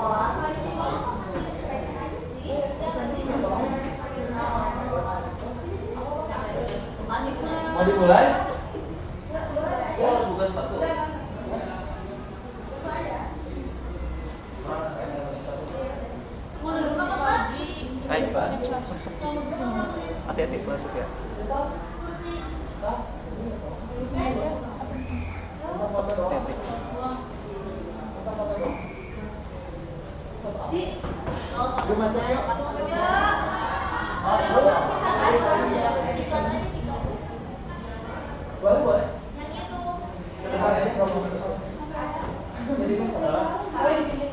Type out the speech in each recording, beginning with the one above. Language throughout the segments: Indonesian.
Mau dimulai? Oh, buka sepatu. Baik, Pak. Hati-hati masuk ya. Yuk masuk yuk. Boleh, boleh. Yang itu. Jadi kan saudara. Oh, di sini.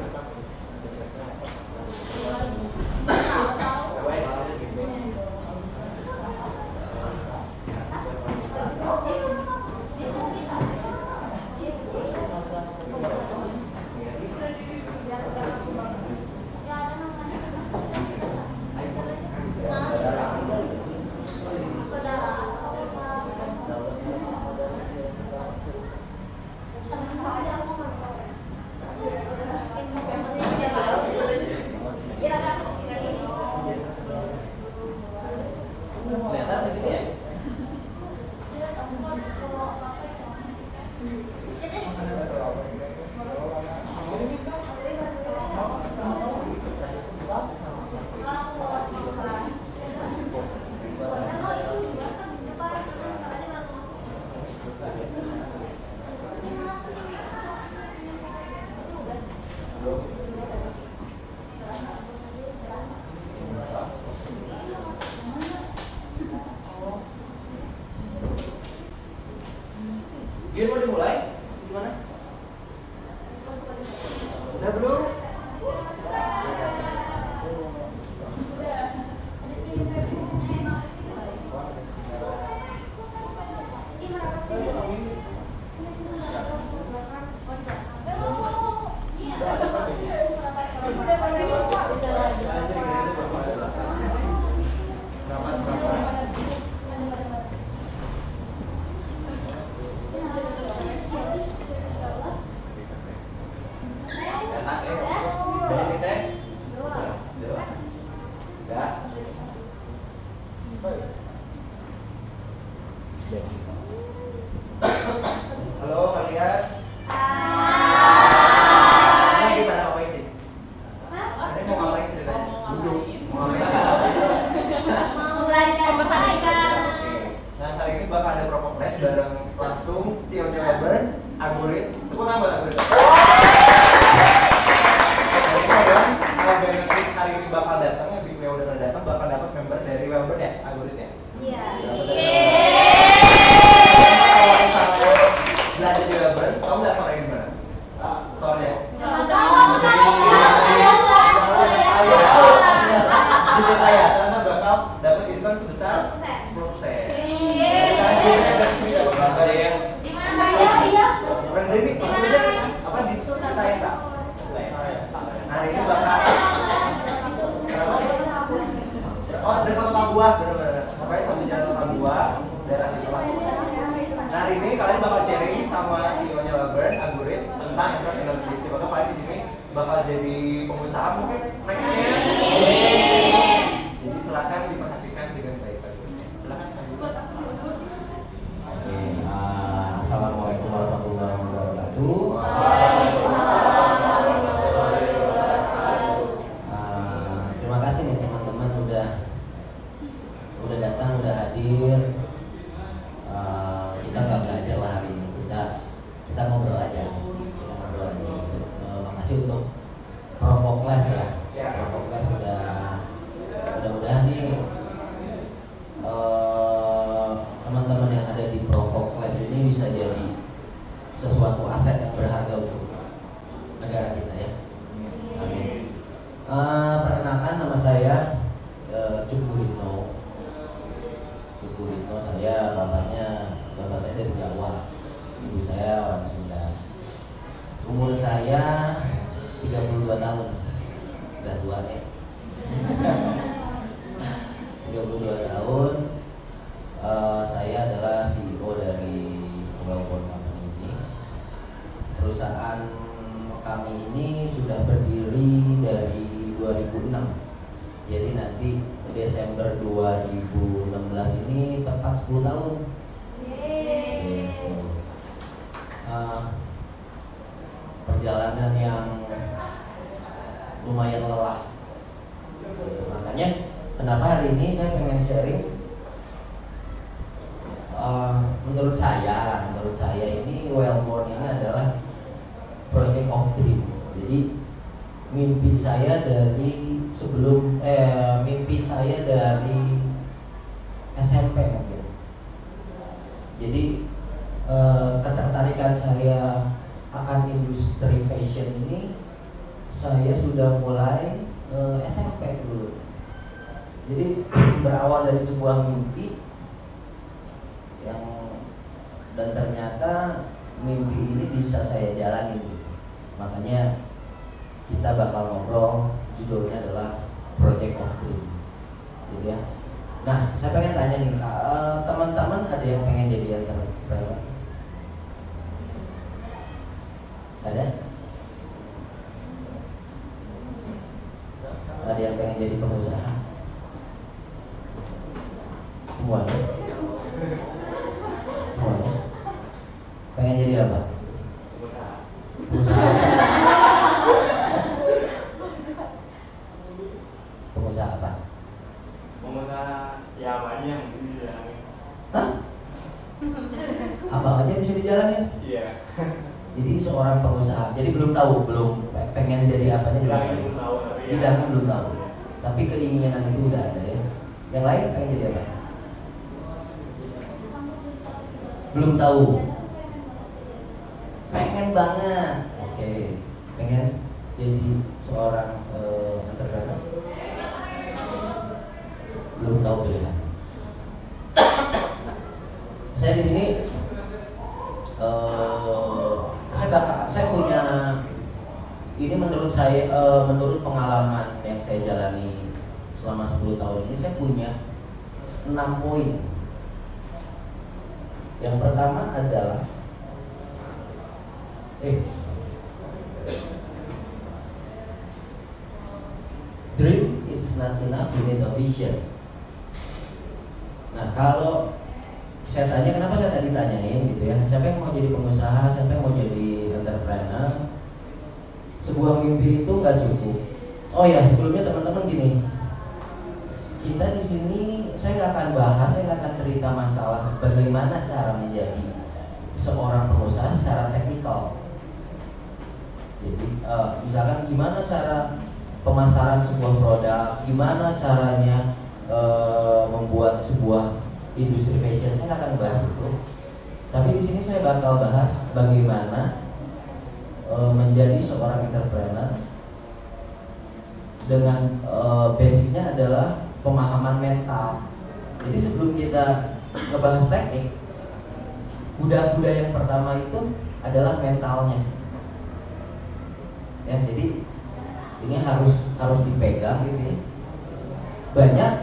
Kelihatan segini ya? Gini mau dimulai? Gimana? Udah belum? Halo kalian. Ini gimana ngapain sih? Ini mau ngapain ceritanya? Duduk. Mau belajar matematika. Nah hari ini bakal ada PROVOKE bareng langsung CEO of Wellborn, Guritno. Tepuk tangan buat Guritno. Benefit hari ini bakal datang, yang udah datang bakal dapat member dari Wellborn ya, Guritno ya? Iya. Belajar di Wellborn, kamu nggak store di mana? Store-nya? Di Jetaya, karena bakal dapat diskon sebesar 10%. Di mana ya? Berhenti apa di Jetaya? Nah ini bakal oh dari kota buah, bener-bener. Pokoknya satu jalan kota buah, daerah situ lah. Nah hari ini kalian bakal sharing sama CEO-nya Wellborn, Guritno, tentang entrepreneurship. Siapa tahu kalian di sini bakal jadi pengusaha mungkin nextnya. Jadi silakan diperhatikan dengan baik Pak Guritno. Silakan Pak Guritno. Oke, assalamualaikum warahmatullahi wabarakatuh. Terima kasih nih teman-teman udah datang, udah hadir. Kita nggak belajar lah hari ini, kita ngobrol aja. Makasih untuk PROVOKE ya. PROVOKE sudah mudah-mudahan nih teman-teman yang ada di PROVOKE ini bisa jadi sesuatu aset yang berharga untuk negara kita ya. Amin. Perkenalkan nama saya Tjuk Guritno. Tjuk Guritno, saya bapak saya dari Jawa, ibu saya orang Sunda. Umur saya 32 tahun, udah tua ya. 32 tahun. Saya adalah CEO dari Wellborn company ini. Perusahaan kami ini sudah berdiri dari 2006. Jadi nanti Desember 2016 ini tepat 10 tahun. Gitu. Perjalanan yang lumayan lelah. Makanya kenapa hari ini saya pengen sharing. Menurut saya ini Wellborn ini adalah project of dream. Jadi mimpi saya dari SMP mungkin. Jadi ketertarikan saya akan industri fashion ini saya sudah mulai SMP dulu. Jadi berawal dari sebuah mimpi dan ternyata mimpi ini bisa saya jalani. Makanya kita bakal ngobrol, judulnya adalah Project of Dream, gitu ya. Nah, saya pengen tanya nih, teman-teman ada yang pengen jadi entrepreneur? Ada? Ada yang pengen jadi pengusaha? Semuanya? Semuanya? Pengen jadi apa? Pengusaha. Pengusaha apa? Pengusaha ya apa aja yang bisa dijalani. Hah? Apa aja bisa dijalani? Iya. Jadi seorang pengusaha. Jadi belum pengen jadi apanya belum tahu. Bidangnya belum tahu. Tapi keinginan itu udah ada ya. Yang lain pengen jadi apa? Belum tahu. Pengen banget. Oke. Pengen jadi seorang entrepreneur. Belum tahu pilihan. Saya di sini saya punya ini menurut pengalaman yang saya jalani selama 10 tahun ini, saya punya 6 poin. Yang pertama adalah dream it's not enough, you need a vision. Nah, kalau saya tanya, kenapa saya tadi tanyain gitu ya, siapa yang mau jadi pengusaha, siapa yang mau jadi entrepreneur? Sebuah mimpi itu nggak cukup. Oh ya, sebelumnya teman-teman gini, kita di sini saya nggak akan bahas, saya nggak akan cerita masalah bagaimana cara menjadi seorang pengusaha secara teknikal. Jadi misalkan gimana cara pemasaran sebuah produk, gimana caranya membuat sebuah industri fashion, saya akan bahas itu. Tapi di sini saya bakal bahas bagaimana menjadi seorang entrepreneur dengan basicnya adalah pemahaman mental. Jadi sebelum kita ngebahas teknik, kuda-kuda yang pertama itu adalah mentalnya. Ya, jadi ini harus dipegang gitu ya. Banyak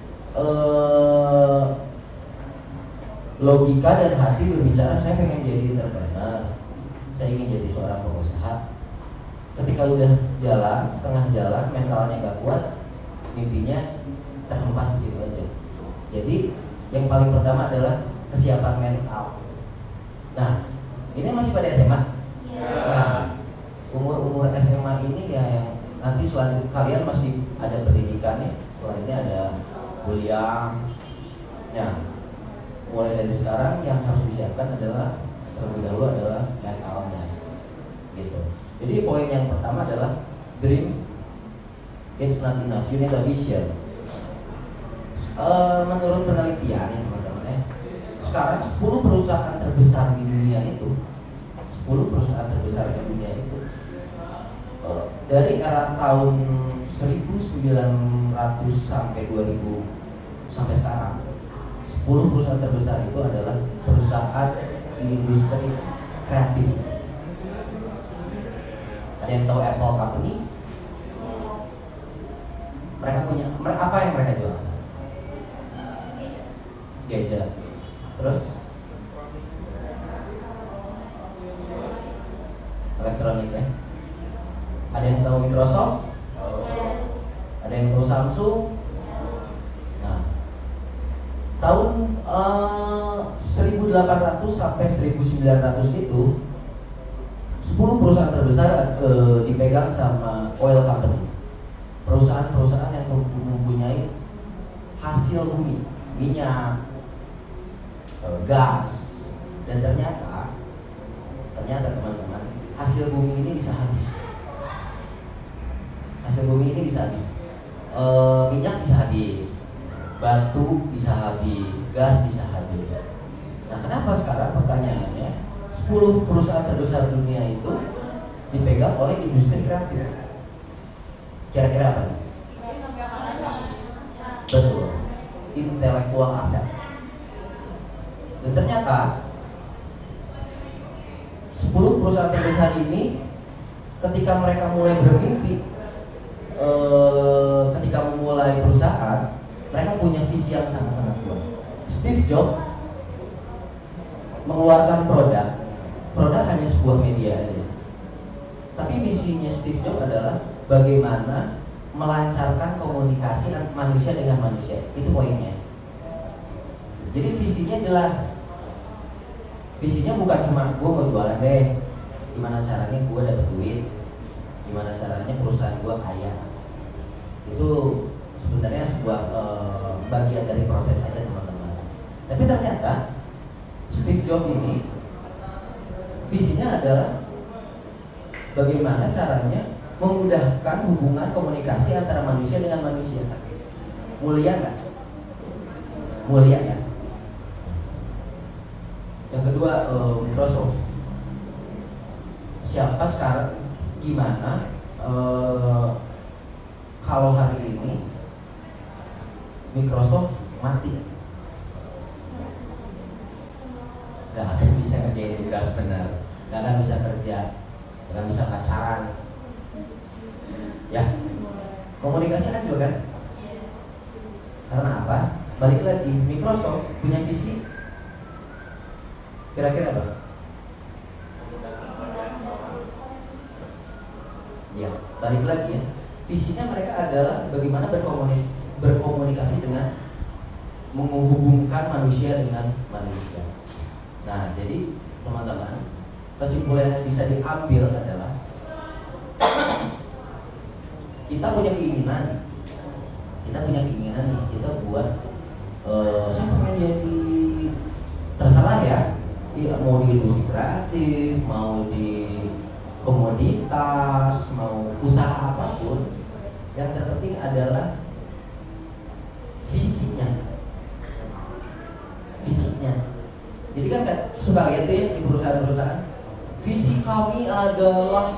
logika dan hati berbicara, saya pengen jadi entrepreneur, saya ingin jadi seorang pengusaha. Ketika udah jalan, setengah jalan, mentalnya gak kuat, mimpinya terhempas begitu aja. Jadi yang paling pertama adalah kesiapan mental. Nah, ini masih pada SMA. Nah, umur SMA ini ya yang nanti selanjutnya kalian masih ada pendidikannya, selanjutnya ada kuliah. Nah, mulai dari sekarang yang harus disiapkan adalah terlebih dahulu adalah mentalnya, gitu. Jadi poin yang pertama adalah dream it's not enough, you need a vision. Menurut penelitian ya teman-teman ya, sekarang 10 perusahaan terbesar di dunia itu, 10 perusahaan terbesar di dunia itu dari era tahun 1900 sampai 2000 sampai sekarang, 10 perusahaan terbesar itu adalah perusahaan di industri kreatif. Ada yang tahu Apple Company? Mereka punya, apa yang mereka jual? Gadget. Terus elektronik ya. Ada yang tahu Microsoft? Ada yang tahu Samsung? Nah, tahun 1800 sampai 1900 itu 10 perusahaan terbesar dipegang sama oil company. Perusahaan-perusahaan yang mempunyai hasil bumi, minyak, gas, dan ternyata teman-teman, hasil bumi ini bisa habis. Hasil bumi ini bisa habis. Minyak bisa habis, batu bisa habis, gas bisa habis. Nah, kenapa sekarang pertanyaannya 10 perusahaan terbesar dunia itu dipegang oleh industri kreatif? Kira-kira apa nih? Betul, intelektual aset. Dan ternyata 10 perusahaan terbesar ini ketika mereka mulai bermimpi, ketika memulai perusahaan, mereka punya visi yang sangat-sangat kuat. Steve Jobs mengeluarkan produk hanya sebuah media aja. Tapi visinya Steve Jobs adalah bagaimana melancarkan komunikasi manusia dengan manusia. Itu poinnya. Jadi visinya jelas. Visinya bukan cuma gue mau jualan deh, gimana caranya gue dapet duit, gimana caranya perusahaan gue kaya. Itu sebenarnya sebuah bagian dari proses aja teman-teman. Tapi ternyata Steve Jobs ini visinya adalah bagaimana caranya memudahkan hubungan komunikasi antara manusia dengan manusia. Mulia nggak? Mulia ya. Yang kedua, Microsoft. Siapa sekarang? Gimana kalau hari ini Microsoft mati? Gak akan bisa ngerjain tugas benar, gak akan bisa kerja, gak akan bisa pacaran. Ya, komunikasi hancur kan? Karena apa? Balik lagi, Microsoft punya visi. Kira-kira apa? Ya, balik lagi ya. Visinya mereka adalah bagaimana berkomunikasi dengan menghubungkan manusia dengan manusia. Nah, jadi teman-teman, kesimpulan yang bisa diambil adalah kita punya keinginan nih, kita buat siapa yang jadi terserah ya, mau di industri kreatif, mau di komoditas, mau usaha apapun, yang terpenting adalah visinya. Jadi kan suka lihat tuh ya di perusahaan-perusahaan, visi kami adalah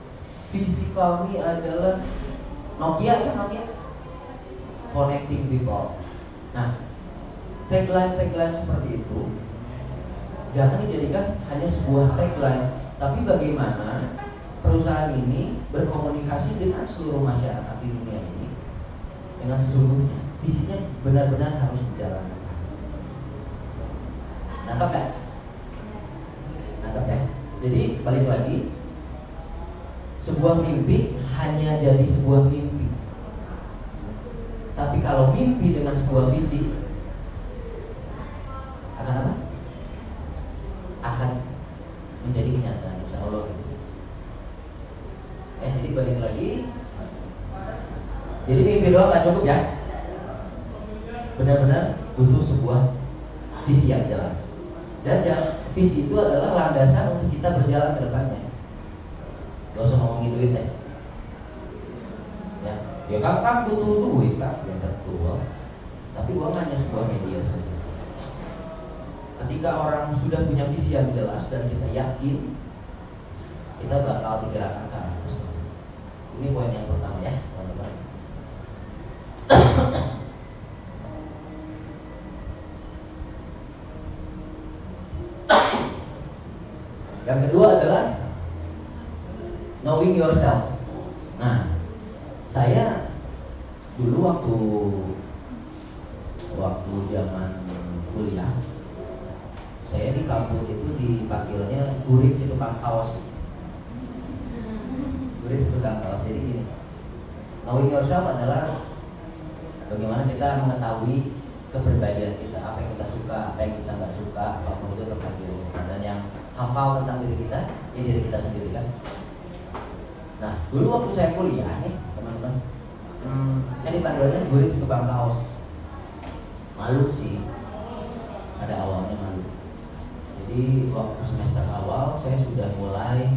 Nokia ya, connecting people. Nah, tagline seperti itu jangan dijadikan hanya sebuah tagline, tapi bagaimana perusahaan ini berkomunikasi dengan seluruh masyarakat di dunia ini dengan sesungguhnya. Visinya benar-benar harus dijalankan. Nangkap ya? Jadi balik lagi, sebuah mimpi hanya jadi sebuah mimpi. Tapi kalau mimpi dengan sebuah visi, akan apa? Akan menjadi kenyataan, insya Allah gitu. Jadi balik lagi, jadi mimpi doang gak cukup ya. Benar-benar butuh sebuah visi yang jelas. Dan visi itu adalah landasan untuk kita berjalan ke depannya. Gak usah ngomongin duit ya. Ya kan butuh duit kan, ya betul. Tapi uang hanya sebuah media saja. Ketika orang sudah punya visi yang jelas dan kita yakin, kita bakal digerakkan ke arah tersebut. Ini poin yang pertama ya, teman-teman. Yang kedua adalah knowing yourself. Nah, saya dulu waktu zaman kuliah, saya di kampus itu dipanggilnya gurit si tukang kaos. Guritno tukang kaos. Jadi gini, knowing yourself adalah bagaimana kita mengetahui kepribadian kita, apa yang kita suka, apa yang kita nggak suka, apapun itu tentang diri kita. Dan yang hafal tentang diri kita, ya diri kita sendiri kan. Nah, dulu waktu saya kuliah nih, teman-teman, saya dipanggilnya Guritno tukang kaos. Malu sih, ada awalnya malu. Jadi waktu semester awal saya sudah mulai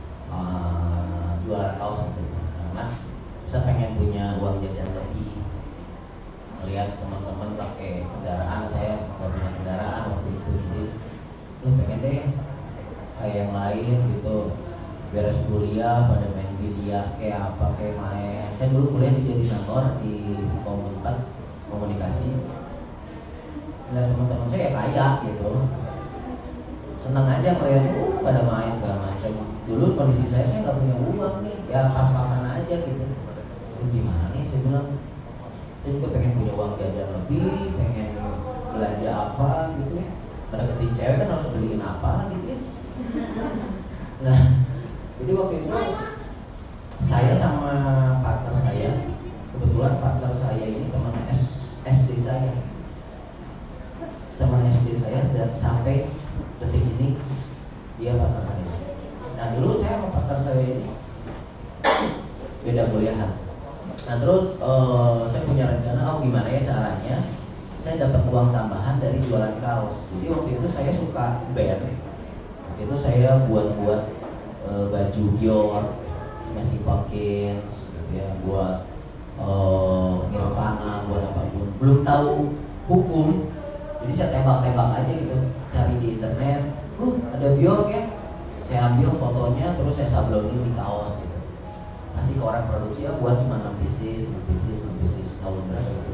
jualan kaos karena saya pengen punya uang jajan lebih. Melihat teman-teman pakai kendaraan, saya nggak punya kendaraan waktu itu, jadi pengen deh kayak yang lain gitu. Beres kuliah pada main biliar kayak apa, kayak main. Saya dulu kuliah di Jatinangor di komunikasi. Dan teman-teman saya kaya gitu, senang aja ngeliat pada main segala macam. Dulu kondisi saya nggak punya uang nih, ya pas-pasan aja gitu. Gimana nih, saya bilang saya juga pengen punya uang jajan lebih, pengen belanja apa gitu ya. Deketin cewek kan harus beliin apa gitu ya. Nah, jadi waktu itu saya sama partner saya, kebetulan partner saya ini teman SD saya. Teman SD saya dan sampai detik ini dia partner saya. Nah, dulu saya sama partner saya ini beda kuliahan. Nah, terus saya punya rencana, gimana ya caranya saya dapat uang tambahan dari jualan kaos. Jadi waktu itu saya suka band. Waktu itu saya buat baju Dior, Smashing Pumpkins, gitu ya, buat Nirvana, buat apapun. Belum tahu hukum, jadi saya tembak-tembak aja gitu, cari di internet, ada Dior ya, saya ambil fotonya, terus saya sablonin di kaos gitu, kasih ke orang produksi, ya buat cuma 6 pieces, tahun berapa itu?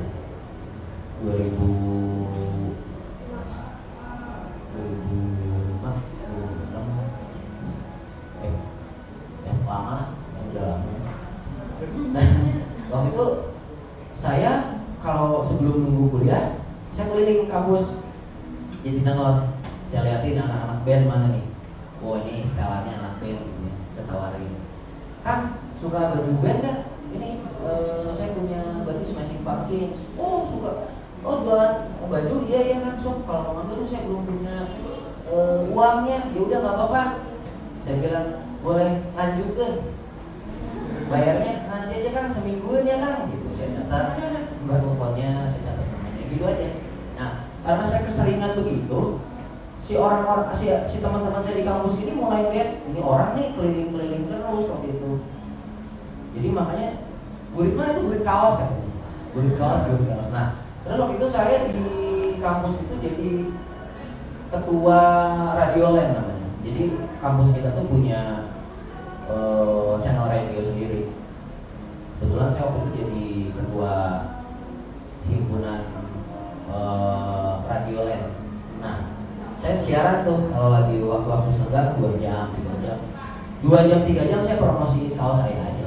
2006, lama, udah lama. Nah, waktu itu saya kalau sebelum nunggu kuliah, saya keliling kampus Jatinangor, saya liatin anak-anak band mana nih. Oh, ini skalanya anak band gitu ya. Saya tawarin, Kang, suka baju band nggak? Ini saya punya baju Smashing Pumpkins. Oh, suka. Oh, jualan baju? Iya Kang. So, kalau mau ngambil saya belum punya uangnya. Ya udah nggak apa-apa. Saya bilang boleh lanjutkan. Bayarnya nanti aja Kang, semingguan ya Kang. Gitu. Saya catat nomor teleponnya, saya catat namanya, gitu aja. Nah, karena saya keseringan begitu, si teman-teman saya di kampus ini mulai lihat ini orang nih keliling-keliling terus waktu itu. Jadi makanya Guritno itu gurit kaos katanya. Gurit kaos. Nah, terus waktu itu saya di kampus itu jadi ketua radioland namanya. Jadi kampus kita tuh punya channel radio sendiri. Kebetulan saya waktu itu jadi ketua himpunan radioland. Nah, saya siaran tuh kalau lagi waktu senggang 2 jam, 3 jam. 2 jam, 3 jam saya promosiin kaos saya aja.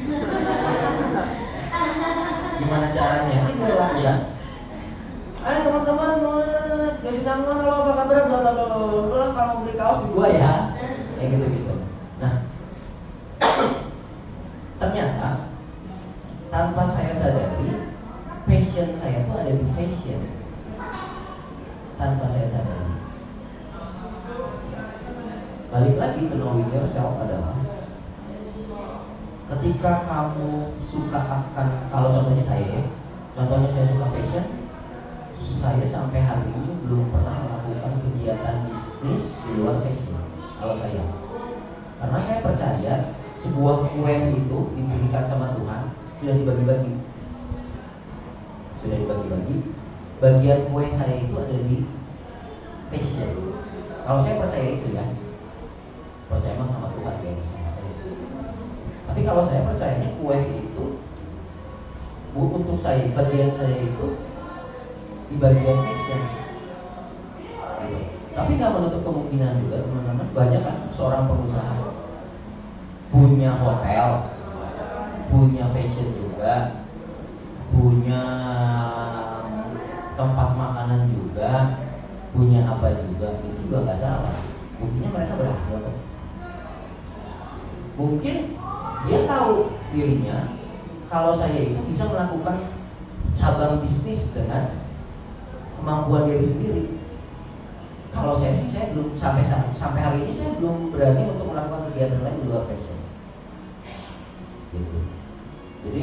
Gimana caranya? Ini beneran ya. Ayo teman-teman, jadi tangan kalau apa kabar, bla bla bla bla, kalau mau beli kaos di gua ya. Kayak gitu-gitu. Nah, ternyata tanpa saya sadari, passion saya tuh ada di fashion. Tanpa saya sadari. Balik lagi ke knowing yourself adalah ketika kamu suka akan, kalau contohnya saya suka fashion, saya sampai hari ini belum pernah melakukan kegiatan bisnis di luar fashion. Kalau saya, karena saya percaya sebuah kue itu diberikan sama Tuhan sudah dibagi-bagi. Bagian kue saya itu ada di fashion. Kalau saya percaya itu ya, percaya emang sama Tuhan ya, sama saya. Tapi kalau saya percayanya kue itu untuk saya, bagian saya itu di bagian fashion gitu. Tapi nggak menutup kemungkinan juga teman-teman, banyak kan seorang pengusaha punya hotel, punya fashion juga, punya tempat makanan juga, punya apa juga, itu juga nggak salah. Buktinya mereka berhasil kok. Mungkin dia tahu dirinya kalau saya itu bisa melakukan cabang bisnis dengan kemampuan diri sendiri. Kalau saya sih, saya belum sampai hari ini saya belum berani untuk melakukan kegiatan lain di luar fashion. Gitu. Jadi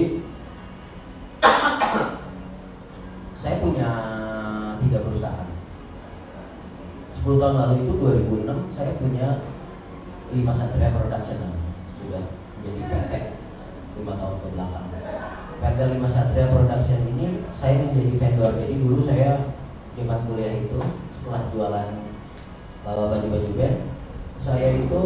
saya punya 3 perusahaan. 10 tahun lalu itu 2006 saya punya 5 Satria Production sudah menjadi PT 5 tahun ke belakang. PT 5 Satria Production ini saya menjadi vendor. Jadi dulu saya zaman kuliah itu setelah jualan baju-baju band, saya itu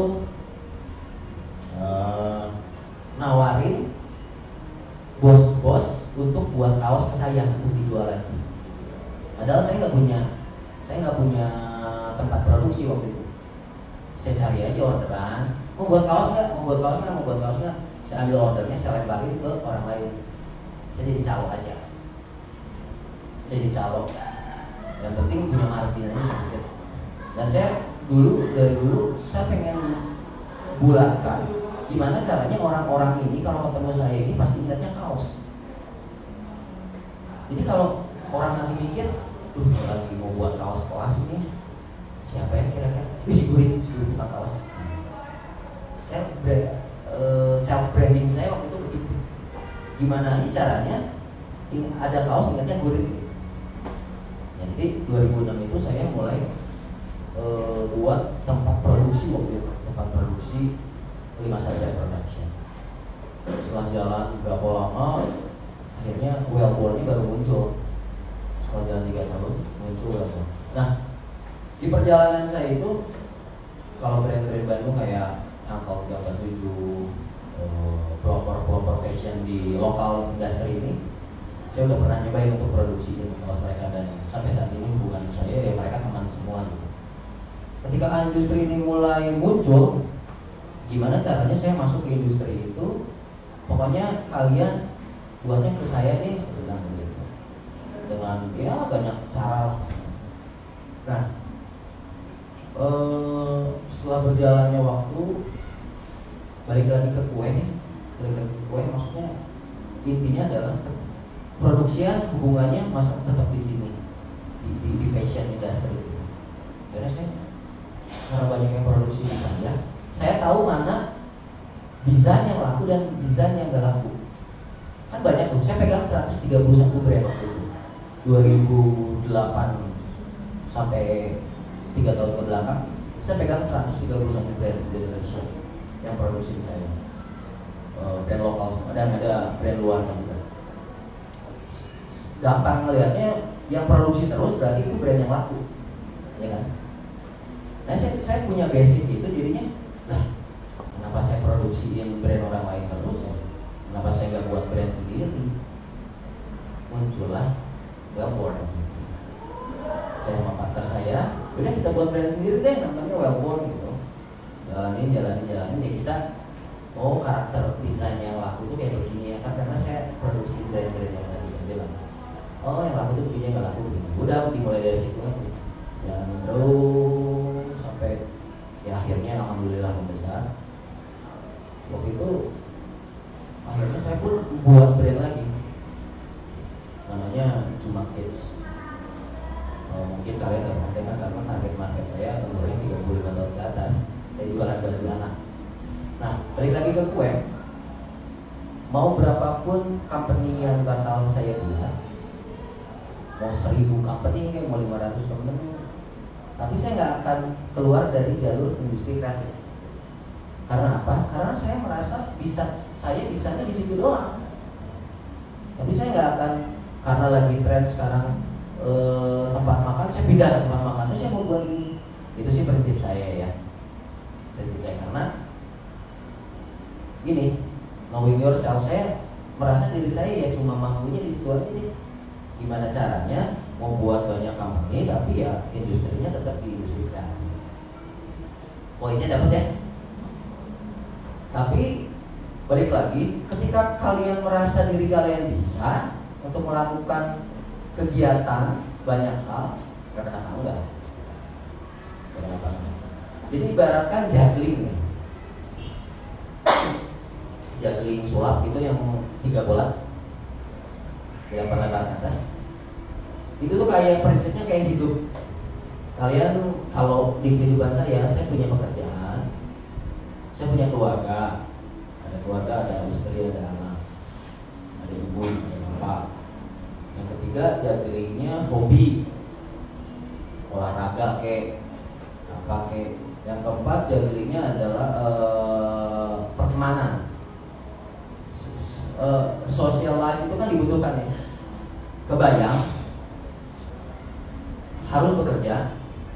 nawarin bos-bos untuk buat kaos ke saya untuk dijual lagi. Padahal saya nggak punya tempat produksi waktu itu. Saya cari aja orderan, mau buat kaos nggak? Saya ambil ordernya, saya lemparin ke orang lain. Saya jadi calo aja. Yang penting punya margin aja sedikit. Dan saya dari dulu saya pengen bulatkan gimana caranya orang-orang ini kalau ketemu saya ini pasti lihatnya kaos. Jadi kalau orang nanti mikir, lagi mau buat kaos kelas ini, siapa ya kira-kira? Si Gurit bukan kaos. Self branding saya waktu itu begitu. Gimana caranya ada kaos ingatnya Gurit. Ya, jadi 2006 itu saya mulai buat tempat produksi waktu itu, tempat produksi 5 Satria Production. Setelah jalan berapa lama, akhirnya Wellborn ini baru muncul. Setelah jalan 3 tahun muncul Wellborn. Nah, di perjalanan saya itu kalau brand-brand Bandung kayak Angkol 37, pelopor fashion di lokal industri ini, saya udah pernah nyobain untuk produksiin kaos mereka, dan sampai saat ini hubungan saya ya mereka teman semua gitu. Ketika industri ini mulai muncul, gimana caranya saya masuk ke industri itu? Pokoknya kalian buatnya ke saya nih, saya bilang begitu. Dengan ya banyak cara. Nah, setelah berjalannya waktu, balik lagi ke kue maksudnya intinya adalah produksian hubungannya masa tetap di sini di fashion industry. Karena karena banyak yang produksi di saya tahu mana desain yang laku dan desain yang gak laku. Kan banyak tuh, saya pegang 131 brand waktu itu 2008 sampai 3 tahun ke belakang. Saya pegang 131 brand di Indonesia yang produksi di saya, brand lokal semua, dan ada brand luar juga. Gampang ngelihatnya, yang produksi terus berarti itu brand yang laku, ya kan? Nah, saya punya basic itu, jadinya lah kenapa saya produksiin brand orang lain terus ya? Kenapa saya nggak buat brand sendiri? Muncullah Wellborn. Saya sama partner saya, udah kita buat brand sendiri deh, namanya Wellborn gitu. Jalanin ya kita mau karakter desain yang laku tuh kayak begini ya kan, karena saya produksi brand-brand yang tadi saya bilang. Oh, yang laku tuh begini, nggak laku begini. Udah dimulai dari situ aja. Dan terus sampai ya akhirnya alhamdulillah membesar. Waktu itu akhirnya saya pun buat brand lagi, namanya Tjuk Guritno. Mungkin kalian nggak pernah dengar karena target market saya umurnya 35 tahun ke atas. Saya jualan baju anak. Nah, balik lagi ke kue. Mau berapapun company yang bakal saya buat, mau 1000 company, mau 500 company, tapi saya nggak akan keluar dari jalur industri kreatif. Karena apa? Karena saya merasa saya bisanya di situ doang. Tapi saya nggak akan, karena lagi tren sekarang tempat makan, saya pindah ke tempat makan. Terus saya mau buat ini. Itu sih prinsip saya ya. Prinsip saya, karena gini, knowing yourself, saya merasa diri saya ya cuma mampunya di situ aja nih. Gimana caranya mau buat banyak company tapi ya industrinya tetap di industri kreatif. Poinnya dapat ya? Tapi balik lagi, ketika kalian merasa diri kalian bisa untuk melakukan kegiatan banyak hal, kenapa enggak? Kenapa enggak? Jadi ibaratkan juggling nih. juggling sulap itu yang 3 bola lebar-lebar ke atas. Itu tuh kayak prinsipnya kayak hidup. Kalian kalau di kehidupan saya punya pekerjaan, saya punya keluarga, ada istri, ada anak, ada ibu, ada bapak. Yang ketiga jugglingnya hobi, olahraga apa. Yang keempat jugglingnya adalah pertemanan. Social life itu kan dibutuhkan ya. Kebayang harus bekerja,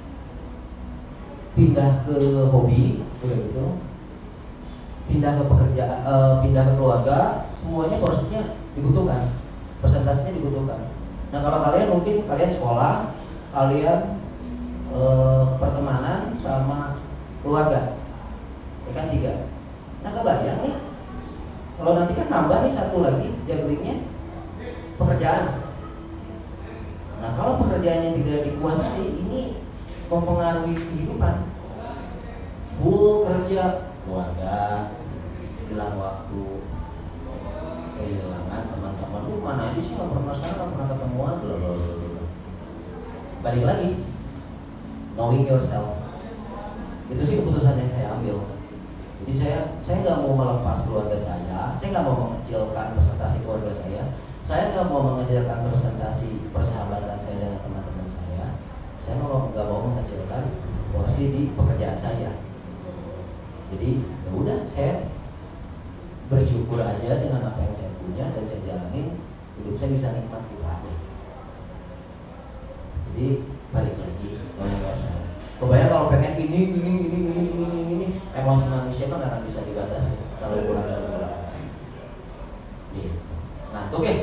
pindah ke hobi, udah gitu, pindah ke pekerjaan, pindah ke keluarga, semuanya porsinya dibutuhkan, persentasenya dibutuhkan. Nah kalau kalian sekolah, kalian pertemanan sama keluarga, ya kan 3. Nah kebayang nih, kalau nanti kan nambah nih 1 lagi jugglingnya, pekerjaan. Nah kalau pekerjaannya tidak dikuasai, ini mempengaruhi kehidupan. Full kerja, keluarga, hilang waktu, kehilangan teman-teman. Mana aja sih nggak pernah ketemuan. Balik lagi, knowing yourself. Itu sih keputusan yang saya ambil. Jadi saya nggak mau melepas keluarga saya nggak mau mengecilkan presentasi keluarga saya nggak mau mengecilkan presentasi persahabatan saya dengan teman-teman saya nggak mau mengecilkan porsi di pekerjaan saya. Jadi ya udah, saya bersyukur aja dengan apa yang saya punya dan saya jalanin, hidup saya bisa nikmat gitu aja. Jadi balik lagi, kebayang kalau pengen ini emosi manusia mah nggak akan bisa dibatasi kalau kurang. Iya, ngantuk ya?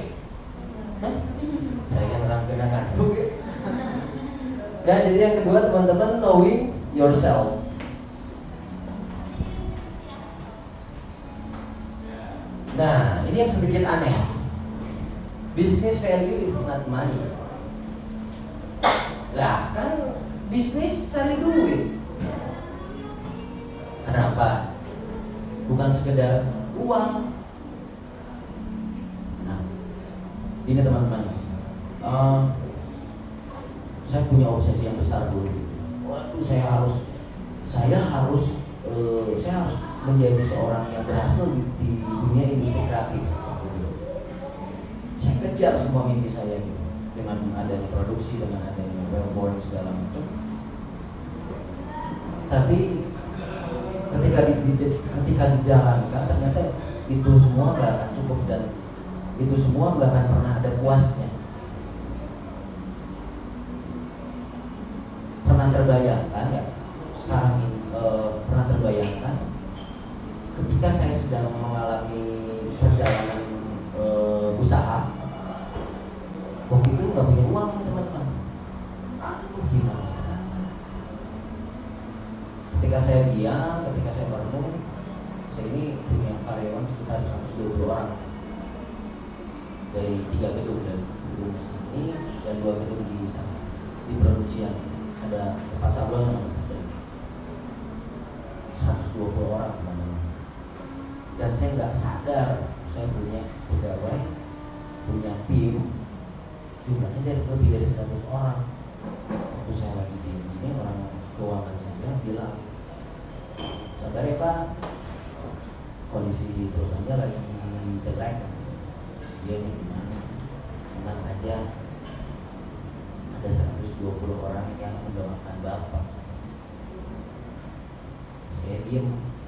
Saya kan ngantuk ya. Dan jadi yang kedua teman-teman, knowing yourself. Nah, ini yang sedikit aneh. Business value is not money. Lah kan bisnis cari duit. Kenapa? Bukan sekedar uang. Nah, ini teman-teman, saya punya obsesi yang besar dulu. Waduh, saya harus menjadi seorang yang berhasil di dunia industri kreatif. Saya kejar semua mimpi saya gitu, dengan adanya produksi, dengan adanya Wellborn segala macam. Tapi ketika dijalankan ternyata itu semua gak akan cukup dan itu semua gak akan pernah ada puasnya. Pernah terbayangkan ya sekarang ini, pernah terbayangkan ketika saya sedang mengalami perjalanan usaha, waktu itu gak punya uang teman-teman. Aduh gimana sekarang? Ketika saya diam, ketika saya merenung, saya ini punya karyawan sekitar 120 orang dari 3 gedung, dari gedung sini dan 2 gedung di sana, di produksian. Ada tempat sablon sama tempat 120 orang teman-teman. Dan saya nggak sadar saya punya pegawai, punya tim jumlahnya lebih dari 100 orang. Waktu saya lagi di ini, orang keuangan saya bilang, sabar ya Pak, kondisi di perusahaannya lagi jelek. Ya ini gimana? Tenang aja, ada 120 orang yang mendoakan Bapak. Saya diam.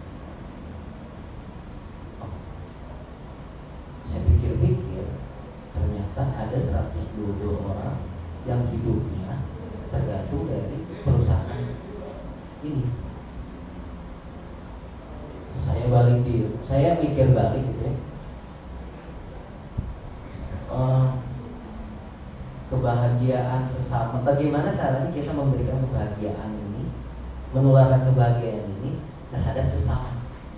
Saya pikir-pikir, ternyata ada 120 orang yang hidupnya tergantung dari perusahaan ini. Saya mikir balik gitu ya. Kebahagiaan sesama, bagaimana caranya kita memberikan kebahagiaan ini, menularkan kebahagiaan ini terhadap sesama.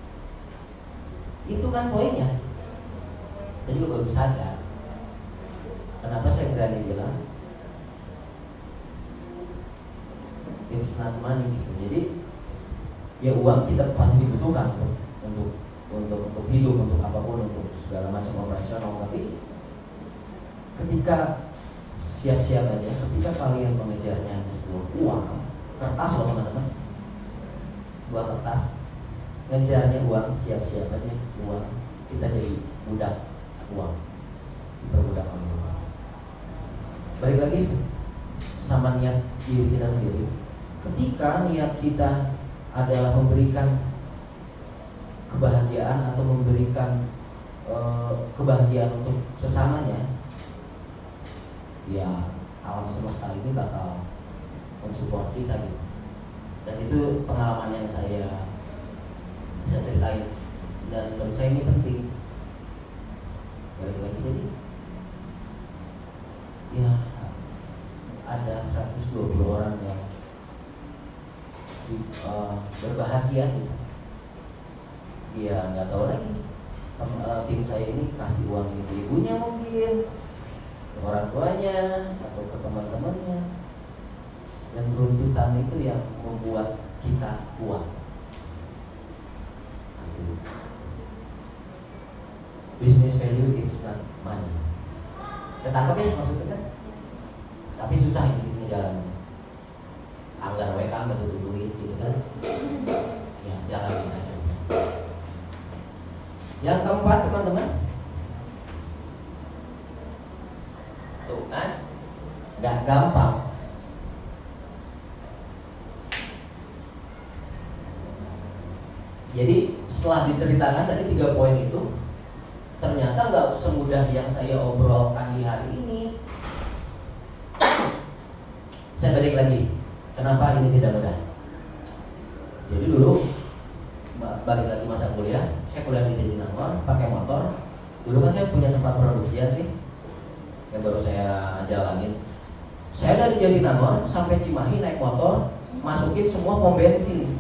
Itu kan poinnya. Saya juga baru sadar kenapa saya berani bilang it's not money gitu. Jadi ya uang kita pasti dibutuhkan untuk untuk hidup, untuk apapun, untuk segala macam operasional. Tapi ketika siap-siap aja, ketika kalian mengejarnya sebuah uang, kertas loh teman-teman, buah kertas, ngejarnya uang, siap-siap aja uang, kita jadi budak uang, diperbudak oleh uang. Balik lagi sama niat diri kita sendiri. Ketika niat kita adalah memberikan kebahagiaan atau memberikan kebahagiaan untuk sesamanya, ya alam semesta ini bakal mensupport kita gitu. Dan itu pengalaman yang saya bisa ceritain, dan menurut saya ini penting. Balik lagi, jadi ya ada 120 orang yang berbahagia gitu. Dia nggak tahu lagi tim saya ini kasih uang ini ke ibunya mungkin, ke orang tuanya atau ke teman-temannya, dan runtutan itu yang membuat kita kuat. Business value it's not money. Ketangkap ya maksudnya kan? Tapi susah ini ngejalanin. Anggar WK betul duit gitu kan? Ya jalanin aja. Yang keempat teman-teman, tuh kan, nggak gampang. Jadi setelah diceritakan tadi 3 poin itu, ternyata nggak semudah yang saya obrolkan di hari ini. Saya balik lagi, kenapa ini tidak mudah? Jadi dulu balik lagi masa kuliah, saya kuliah di Jatinangor, pakai motor. Dulu kan saya punya tempat produksian nih, yang baru saya jalanin. Saya dari Jatinangor sampai Cimahi naik motor, masukin semua pom bensin.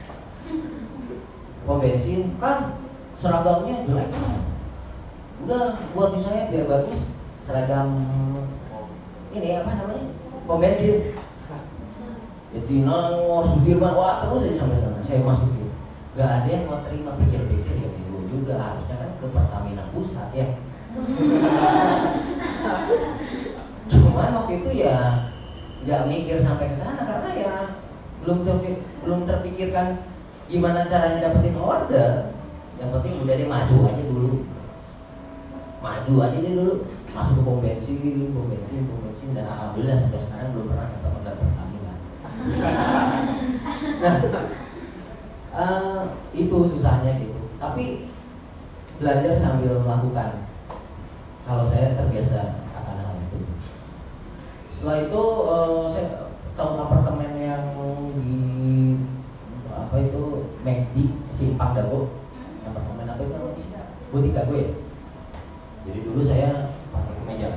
Pom bensin kan seragamnya jelek kan. Udah buat di saya biar bagus, seragam ini apa namanya? Pom bensin. Jatinangor, Sudirman, wah terus aja sampai sana. Saya masukin. Gak ada yang mau terima, pikir-pikir ya bingung juga, harusnya kan ke Pertamina Pusat ya. Cuman waktu itu ya nggak mikir sampai ke sana karena ya belum terpikirkan gimana caranya dapetin order. Yang penting udah deh maju aja dulu, masuk ke pom bensin, dan alhamdulillah sampai sekarang belum pernah dapat order Pertamina. Nah, itu susahnya gitu. Tapi belajar sambil melakukan. Kalau saya terbiasa akan hal itu. Setelah itu saya tahu apartemen yang di apa itu McD Simpang Dago. Apartemen apa itu? Butik Dago ya. Jadi dulu saya pakai kemeja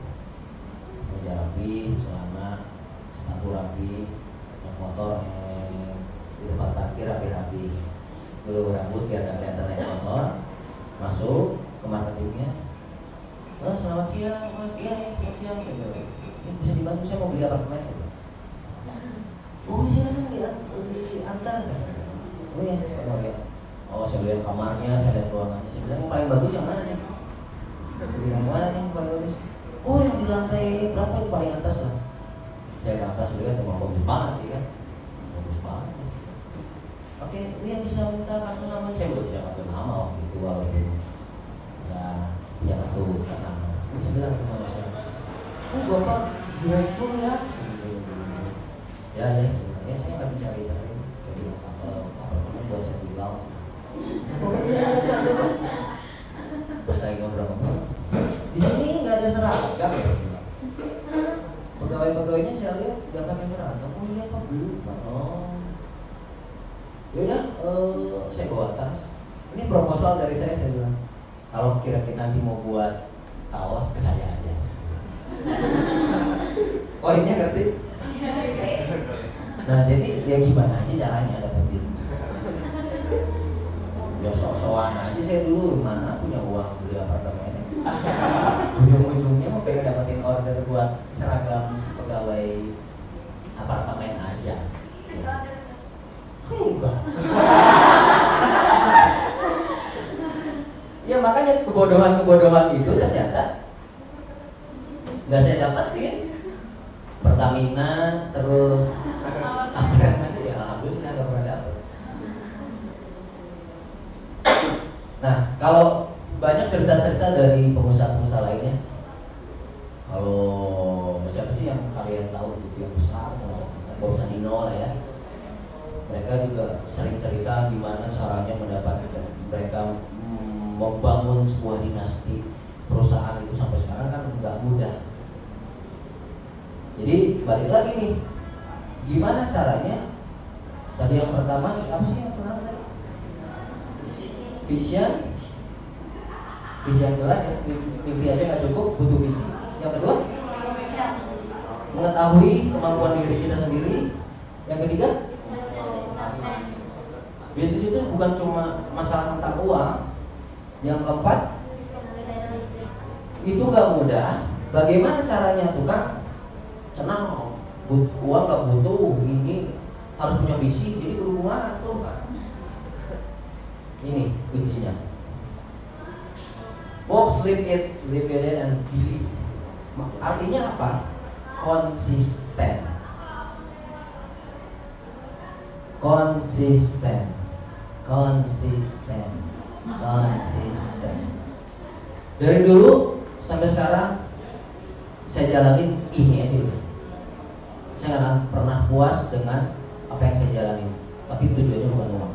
rapi, celana, sepatu rapi, naik motor di tempat parkir rapi-rapi. Dulu rambut biar gak kelihatan naik motor. Masuk ke marketingnya. Selamat siang mas, selamat siang. Saya bilang, bisa dibantu, saya mau beli apartemen. Saya bilang, oh silakan diantar kan? Oh ya, saya mau lihat. Oh saya lihat kamarnya, saya lihat ruangannya. Saya bilang yang paling bagus yang mana nih? Yang mana nih yang paling bagus? Oh yang di lantai berapa itu paling atas lah. Saya ke atas lihat, emang bagus banget sih kan? Bagus banget sih. Oke, ini yang bisa minta kartu nama. Saya belum punya kartu nama waktu itu ya punya kartu nama. Saya bilang ke mama saya, oh bapak direktur ya? Ya sebenarnya saya lagi cari-cari. Saya bilang apartemen buat saya tinggal. Terus saya ngobrol-ngobrol. Di sini nggak ada seragam ya? Pegawai-pegawainya saya lihat nggak pakai seragam. Oh iya pak, belum pak. Oh. Yaudah, saya bawa tas. Ini proposal dari saya bilang, kalau kira-kira nanti mau buat kaos ke saya aja. Poinnya ngerti? Nah jadi ya gimana aja caranya dapetin. Ya sok-sokan aja saya dulu, mana punya uang beli apartemennya. Ujung-ujungnya mau pengen dapetin order buat seragam si pegawai apartemen aja. Enggak. kebodohan itu ternyata nggak saya dapetin. Pertamina terus apa namanya ya, alhamdulillah nggak pernah dapet. Nah, kalau banyak cerita-cerita dari pengusaha-pengusaha lainnya. Kalau siapa sih yang kalian tahu gitu yang besar, Bob Sandino lah ya. Mereka juga sering cerita gimana caranya mendapatkan mereka membangun sebuah dinasti perusahaan itu sampai sekarang kan nggak mudah. Jadi balik lagi nih, gimana caranya? Tadi yang pertama apa sih yang pertama tadi? Vision yang jelas ya, mimpi aja nggak cukup, butuh visi. Yang kedua, mengetahui kemampuan diri kita sendiri. Yang ketiga, bisnis itu bukan cuma masalah tentang uang. Yang keempat, itu nggak mudah. Bagaimana caranya tukang? Senang, uang nggak butuh, ini harus punya visi, jadi berhubungan tuh. Ini kuncinya. Walk, sleep, eat, live in it, and believe. Artinya apa? Konsisten. Dari dulu sampai sekarang saya jalanin ini aja. Saya nggak akan pernah puas dengan apa yang saya jalanin, tapi tujuannya bukan uang.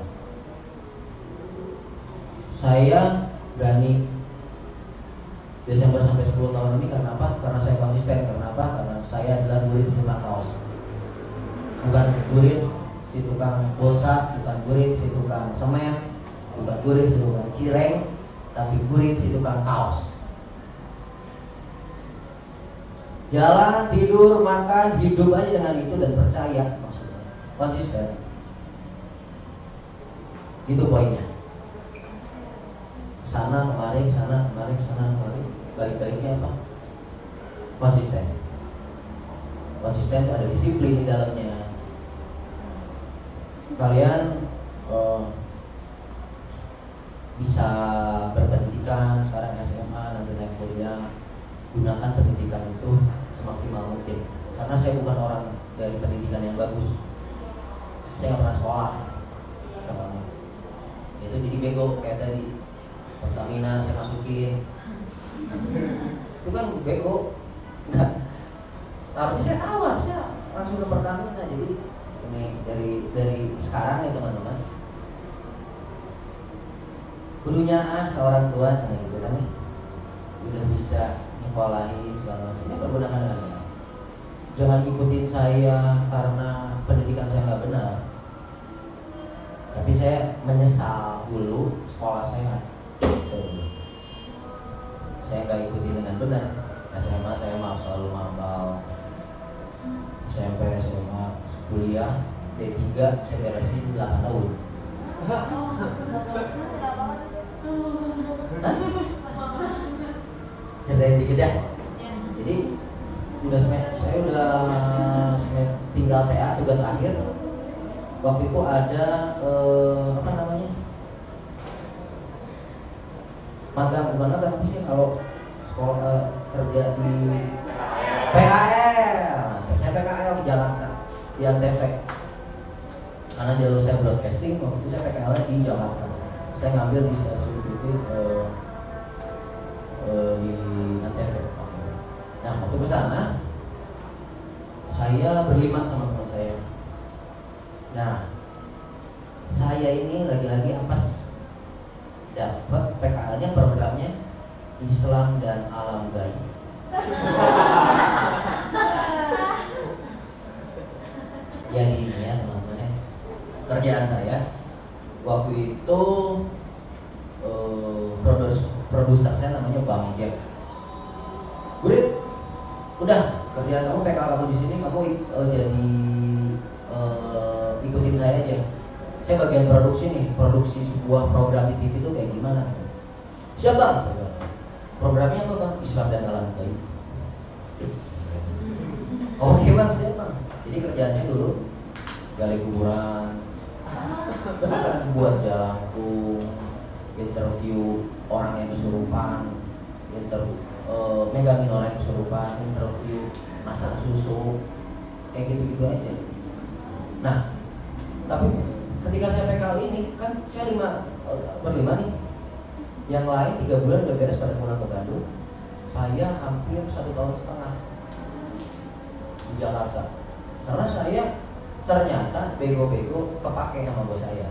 Saya berani Desember sampai 10 tahun ini karena apa? Karena saya konsisten. Karena apa? Karena saya adalah gurit si kaos. Bukan gurit si tukang pulsa, bukan gurit si tukang semen, bukan gurit si tukang cireng, tapi gurit si tukang kaos. Jalan, tidur, makan, hidup aja dengan itu dan percaya, maksudnya konsisten. Itu poinnya. Sana kemari, sana kemari, sana kemari. Balik-baliknya apa? Konsisten. Konsisten itu ada disiplin di dalamnya. Kalian bisa berpendidikan sekarang SMA, nanti naik kuliah. Gunakan pendidikan itu semaksimal mungkin. Karena saya bukan orang dari pendidikan yang bagus. Saya nggak pernah sekolah. Itu jadi bego kayak tadi. Pertamina saya masukin. Itu kan bego. Harusnya saya tahu, harusnya langsung ke Pertamina. Jadi ini dari sekarang ya teman-teman. Kudunya ke orang tua jangan gitu kan nih. Udah bisa nyekolahin segala macam. Ini pergunakan dengan baik. Jangan ikutin saya karena pendidikan saya nggak benar. Tapi saya menyesal dulu sekolah saya. Saya nggak ikutin dengan benar. SMA saya mau selalu mambal. SMP, SMA, kuliah, D3 saya beresin 8 tahun. Ceritain dikit ya. Jadi saya udah tinggal TA tugas akhir. Waktu itu ada apa namanya? Magang, bukan magang apa sih kalau sekolah kerja di PKL. Saya PKL di Jakarta di Antv. Karena jalur saya broadcasting, waktu itu saya PKL di Jakarta. Saya ngambil di stasiun TV di Antv. Nah, waktu ke sana saya berlima sama teman saya. Nah, saya ini lagi-lagi apes dapat PKL-nya programnya Islam dan Alam Gaib. Jadi ini ya teman-teman ya, kerjaan saya waktu itu produser saya namanya Bang Jack. Gurit, udah kerjaan kamu PKL kamu di sini, kamu jadi ikutin saya aja. Saya bagian produksi nih, produksi sebuah program di TV itu kayak gimana? Siap bang, saya bilang. Programnya apa bang? Islam dan Alam Gaib. Oke bang, siap bang. Jadi kerjaan saya dulu gali kuburan, buat jalangkung, interview orang yang kesurupan, megangin orang yang kesurupan, interview masak susu, kayak gitu-gitu aja. Nah, tapi ketika saya PKL ini kan saya berlima nih, yang lain 3 bulan udah beres pada pulang ke Bandung. Saya hampir 1,5 tahun di Jakarta karena saya ternyata bego-bego kepake sama bos saya.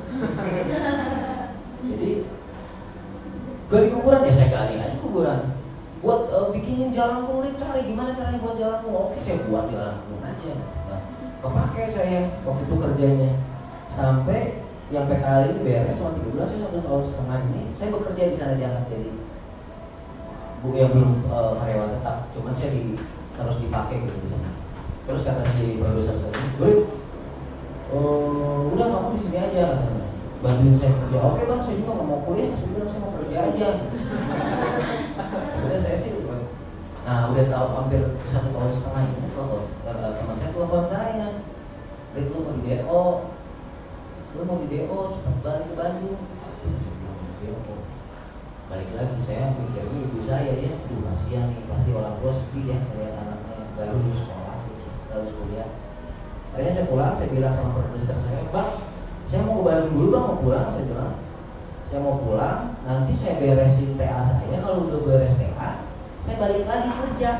Jadi gali kuburan ya saya gali aja kuburan, buat bikinin jalan kulit, cari gimana caranya buat jalan kulit. Oke, saya buat jalan kulit aja. Nah, kepake saya waktu itu kerjanya sampai yang PKL ini beres selama 3 bulan. Saya 1,5 tahun ini saya bekerja di sana, diangkat jadi yang belum karyawan tetap, cuman saya terus dipakai gitu di sana. Terus kata si produser saya, Gurit, udah kamu di sini aja, katanya, bantuin saya kerja. Oke bang, saya juga nggak mau kuliah, saya bilang saya mau kerja aja. Udah saya sih, nah udah tahu hampir 1,5 tahun ini, teman saya telepon saya, Gurit, lu mau di DO, cepat balik ke Bandung. Balik lagi, saya mikirnya ibu saya ya, kasihan nih, pasti orang tua sedih ya melihat anaknya gak lulus sekolah, harus kuliah. Akhirnya saya pulang, saya bilang sama produser saya, bang, saya mau ke Bandung dulu bang, mau pulang. Saya bilang, saya mau pulang, nanti saya beresin TA saya, kalau udah beres TA, saya balik lagi kerja.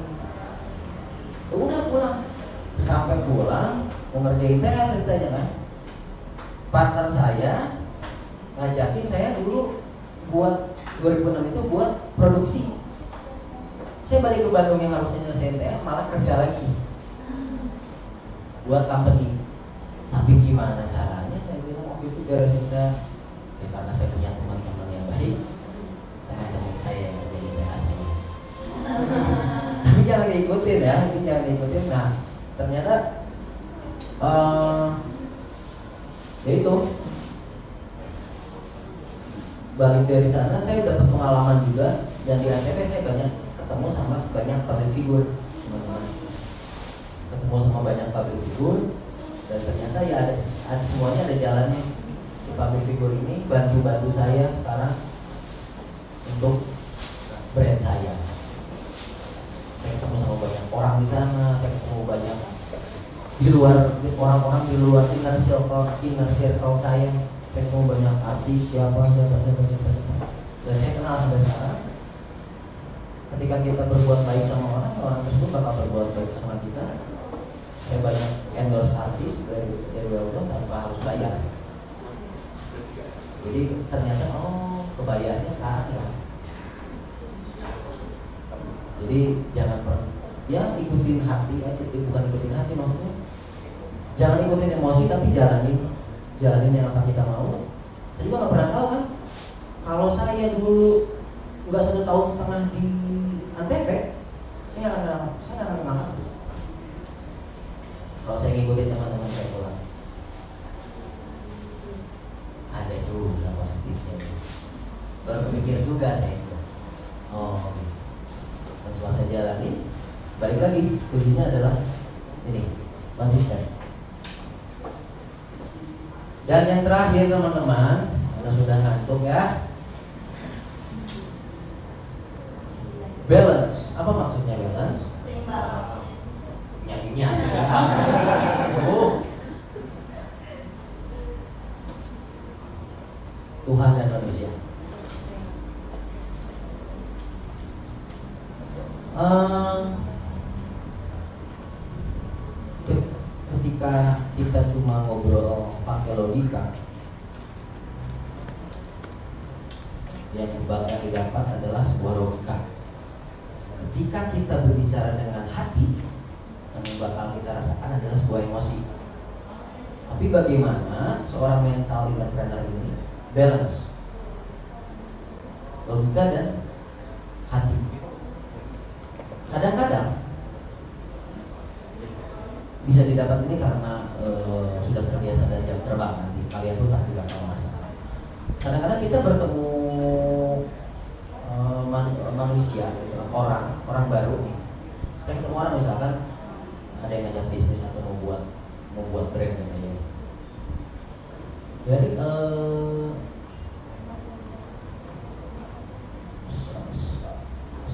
Udah pulang, sampai pulang, mau ngerjain TA ceritanya kan, partner saya ngajakin saya dulu buat 2006 itu buat produksi. Saya balik ke Bandung yang harusnya nyelesain TA, malah kerja lagi buat company. Tapi gimana caranya? Saya bilang waktu itu beresin TA ya, karena saya punya teman-teman yang baik, teman-teman saya yang jadi TA saya. Tapi jangan diikutin ya, ini jangan diikutin. Nah, ternyata ya itu, balik dari sana saya dapat pengalaman juga, dan di ACP saya banyak ketemu sama banyak public figure, teman-teman. Ketemu sama banyak public figure, dan ternyata ya ada semuanya ada jalannya. Si public figure ini bantu saya sekarang untuk brand saya. Saya ketemu sama banyak orang di sana, saya ketemu banyak di luar, orang-orang di luar inner circle saya. Saya ketemu banyak artis, siapa. Dan saya kenal sampai sekarang. Ketika kita berbuat baik sama orang tersebut bakal berbuat baik sama kita. Saya banyak endorse artis dari Wellborn tanpa harus bayar. Jadi ternyata kebayarnya sekarang ya. Jadi jangan ya ikutin hati aja, bukan ikutin hati maksudnya. Jangan ikutin emosi tapi jalanin yang apa kita mau. Saya juga nggak pernah tahu kan, kalau saya dulu nggak 1,5 tahun di Antv, saya nggak akan kenal habis. Kalau saya ngikutin teman-teman saya pulang, ada juga positifnya. Baru berpikir juga saya itu. Dan setelah saya jalani, balik lagi kuncinya adalah ini, konsisten. Dan yang terakhir teman-teman, karena sudah ngantuk ya, balance. Apa maksudnya balance? Seimbang. Nyanyinya seimbang. Tuhan dan manusia. Ketika kita cuma ngobrol pakai logika, yang bakal didapat adalah sebuah logika. Ketika kita berbicara dengan hati, yang bakal kita rasakan adalah sebuah emosi. Tapi bagaimana seorang mental entrepreneur ini balance logika dan hati? Kadang-kadang bisa didapat ini karena sudah terbiasa dan jam terbang, nanti kalian pun pasti bakal merasakan. Kadang-kadang kita bertemu manusia, orang baru nih. Saya ketemu orang misalkan ada yang ngajak bisnis atau membuat brand saya. Dari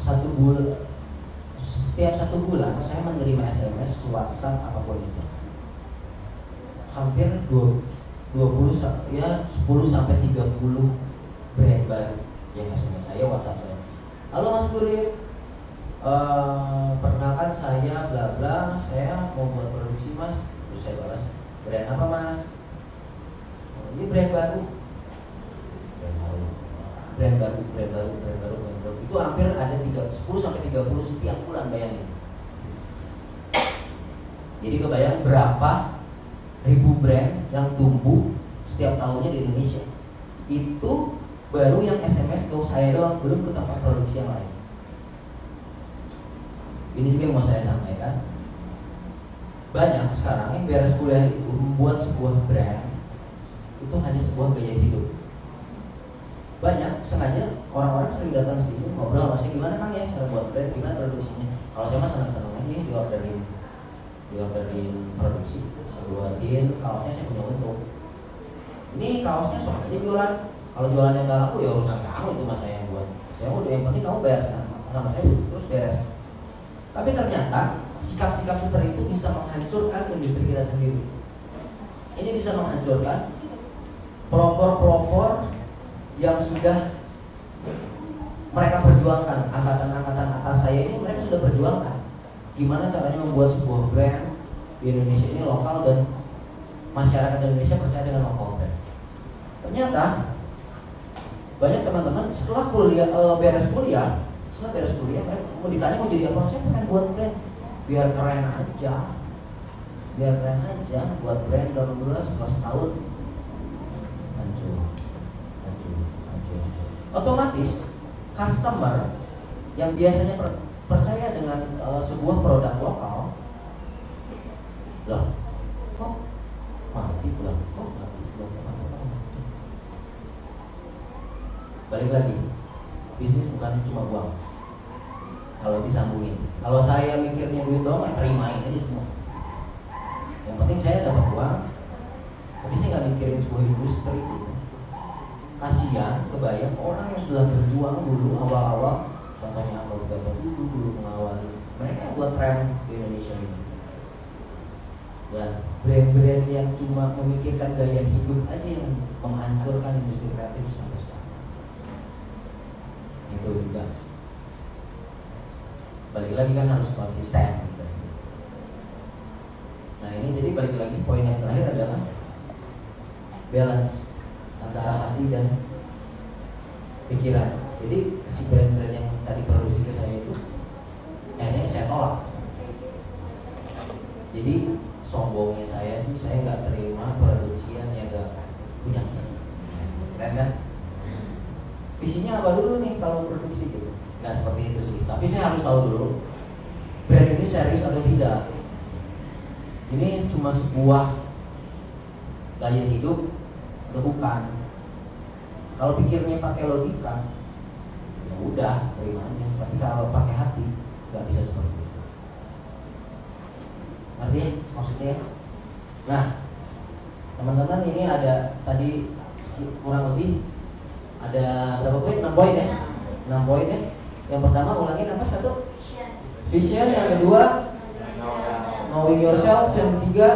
setiap 1 bulan saya menerima SMS, WhatsApp, apapun itu, hampir 10 sampai 30 brand baru yang SMS saya, WhatsApp saya. Halo Mas Gurit, perkenalkan saya bla bla, saya mau buat produksi Mas. Terus saya balas, brand apa Mas? Ini brand baru. Itu hampir ada 10 sampai 30 setiap bulan, bayangin. Jadi kebayang berapa ribu brand yang tumbuh setiap tahunnya di Indonesia. Itu baru yang SMS ke saya doang, belum ke tempat produksi yang lain. Ini juga yang mau saya sampaikan. Banyak sekarang yang beres kuliah itu membuat sebuah brand itu hanya sebuah gaya hidup. Banyak sengaja orang-orang sering datang sini ngobrol sama saya, gimana Kang ya cara buat brand, gimana produksinya. Kalau saya mah senang-senang aja diorderin produksi, saya buatin kaosnya, saya punya untung. Ini kaosnya sok aja jualan. Kalau jualannya nggak laku ya urusan kamu, itu mas saya yang buat. Saya udah, yang penting kamu bayar sama saya terus beres. Tapi ternyata sikap-sikap seperti itu bisa menghancurkan industri kita sendiri. Ini bisa menghancurkan pelopor-pelopor yang sudah mereka perjuangkan. Angkatan-angkatan atas saya ini mereka sudah perjuangkan gimana caranya membuat sebuah brand di Indonesia ini lokal dan masyarakat Indonesia percaya dengan lokal brand. Ternyata banyak teman-teman setelah beres kuliah mereka mau ditanya mau jadi apa, saya pengen buat brand biar keren aja buat brand, dan setelah setahun hancur. Otomatis customer yang biasanya percaya dengan sebuah produk lokal, kok mati. Balik lagi, bisnis bukan cuma uang. Kalau disambungin, kalau saya mikirnya duit doang, terimain aja semua. Yang penting saya dapat uang, tapi saya nggak mikirin sebuah industri gitu. Kasihan, kebayang orang yang sudah berjuang dulu awal-awal, contohnya Angkot 37 dulu mengawali, mereka yang buat tren di Indonesia ini. Dan brand-brand yang cuma memikirkan gaya hidup aja yang menghancurkan industri kreatif sampai sekarang. Itu juga balik lagi kan harus konsisten. Nah ini jadi balik lagi poin yang terakhir adalah balance antara hati dan pikiran. Jadi si brand-brand yang tadi produksi ke saya itu akhirnya saya tolak. Jadi sombongnya saya sih, saya nggak terima produksian yang nggak punya visi. Kan? Visinya apa dulu nih kalau produksi gitu? Nggak seperti itu sih. Tapi saya harus tahu dulu brand ini serius atau tidak. Ini cuma sebuah gaya hidup atau bukan. Kalau pikirnya pakai logika, ya udah terima aja. Tapi kalau pakai hati, nggak bisa seperti itu. Ngerti ya maksudnya? Nah, teman-teman ini ada tadi kurang lebih ada berapa poin? 6 poin ya? 6 poin ya. Yang pertama ulangin apa? 1? Vision. Yang kedua knowing yourself. Yang ketiga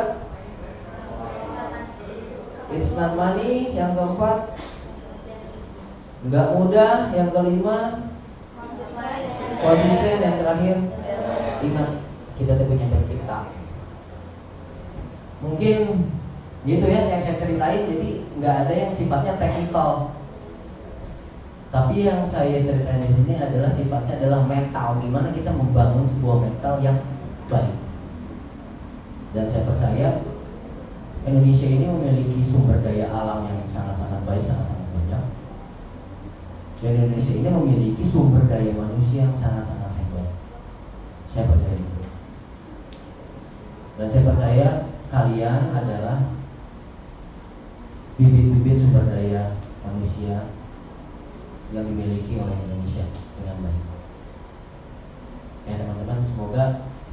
it's not money. Yang keempat nggak mudah. Yang kelima konsisten. Yang terakhir ingat kita tuh punya pencipta. Mungkin gitu ya yang saya ceritain. Jadi nggak ada yang sifatnya teknikal. Tapi yang saya ceritain di sini adalah sifatnya adalah mental, gimana kita membangun sebuah mental yang baik. Dan saya percaya Indonesia ini memiliki sumber daya alam yang sangat-sangat baik, sangat-sangat banyak. Dan Indonesia ini memiliki sumber daya manusia yang sangat-sangat hebat. Saya percaya itu. Dan saya percaya kalian adalah bibit-bibit sumber daya manusia yang dimiliki oleh Indonesia dengan baik. Ya teman-teman, semoga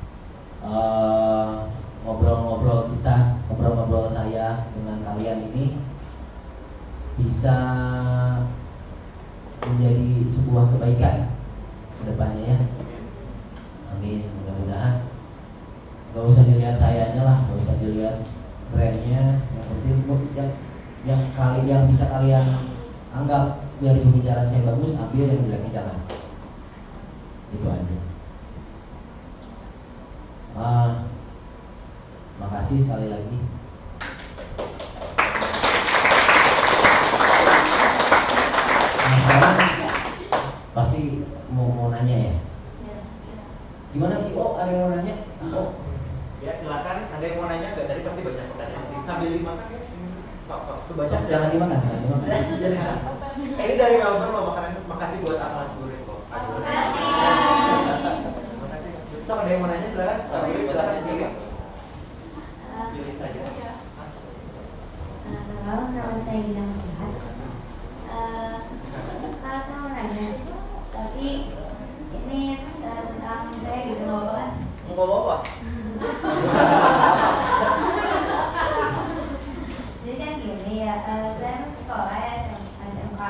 ngobrol-ngobrol saya dengan kalian ini bisa menjadi sebuah kebaikan ke depannya ya. kalian anggap biar pembicaraan saya bagus, ambil yang jeleknya jangan. Itu aja. Makasih sekali lagi. Nah, sekarang pasti mau nanya ya. Gimana Ki? Oh, ada yang mau nanya? Oh. Ya silakan. Ada yang mau nanya nggak? Tadi pasti banyak pertanyaan sih. Sambil dimakan ya. Sok baca. Jangan dimakan. Ini dari Wellborn loh makanan. Makasih buat Mas Guritno. Makasih. Sok ada yang mau nanya silakan. Tapi silakan pilih. Pilih saja. Halo, nama saya Gina Sehat. Kalau saya mau nanya, tapi ini tentang saya gitu loh kan? Mau apa? Jadi kan gini ya, saya sekolah ya SMK,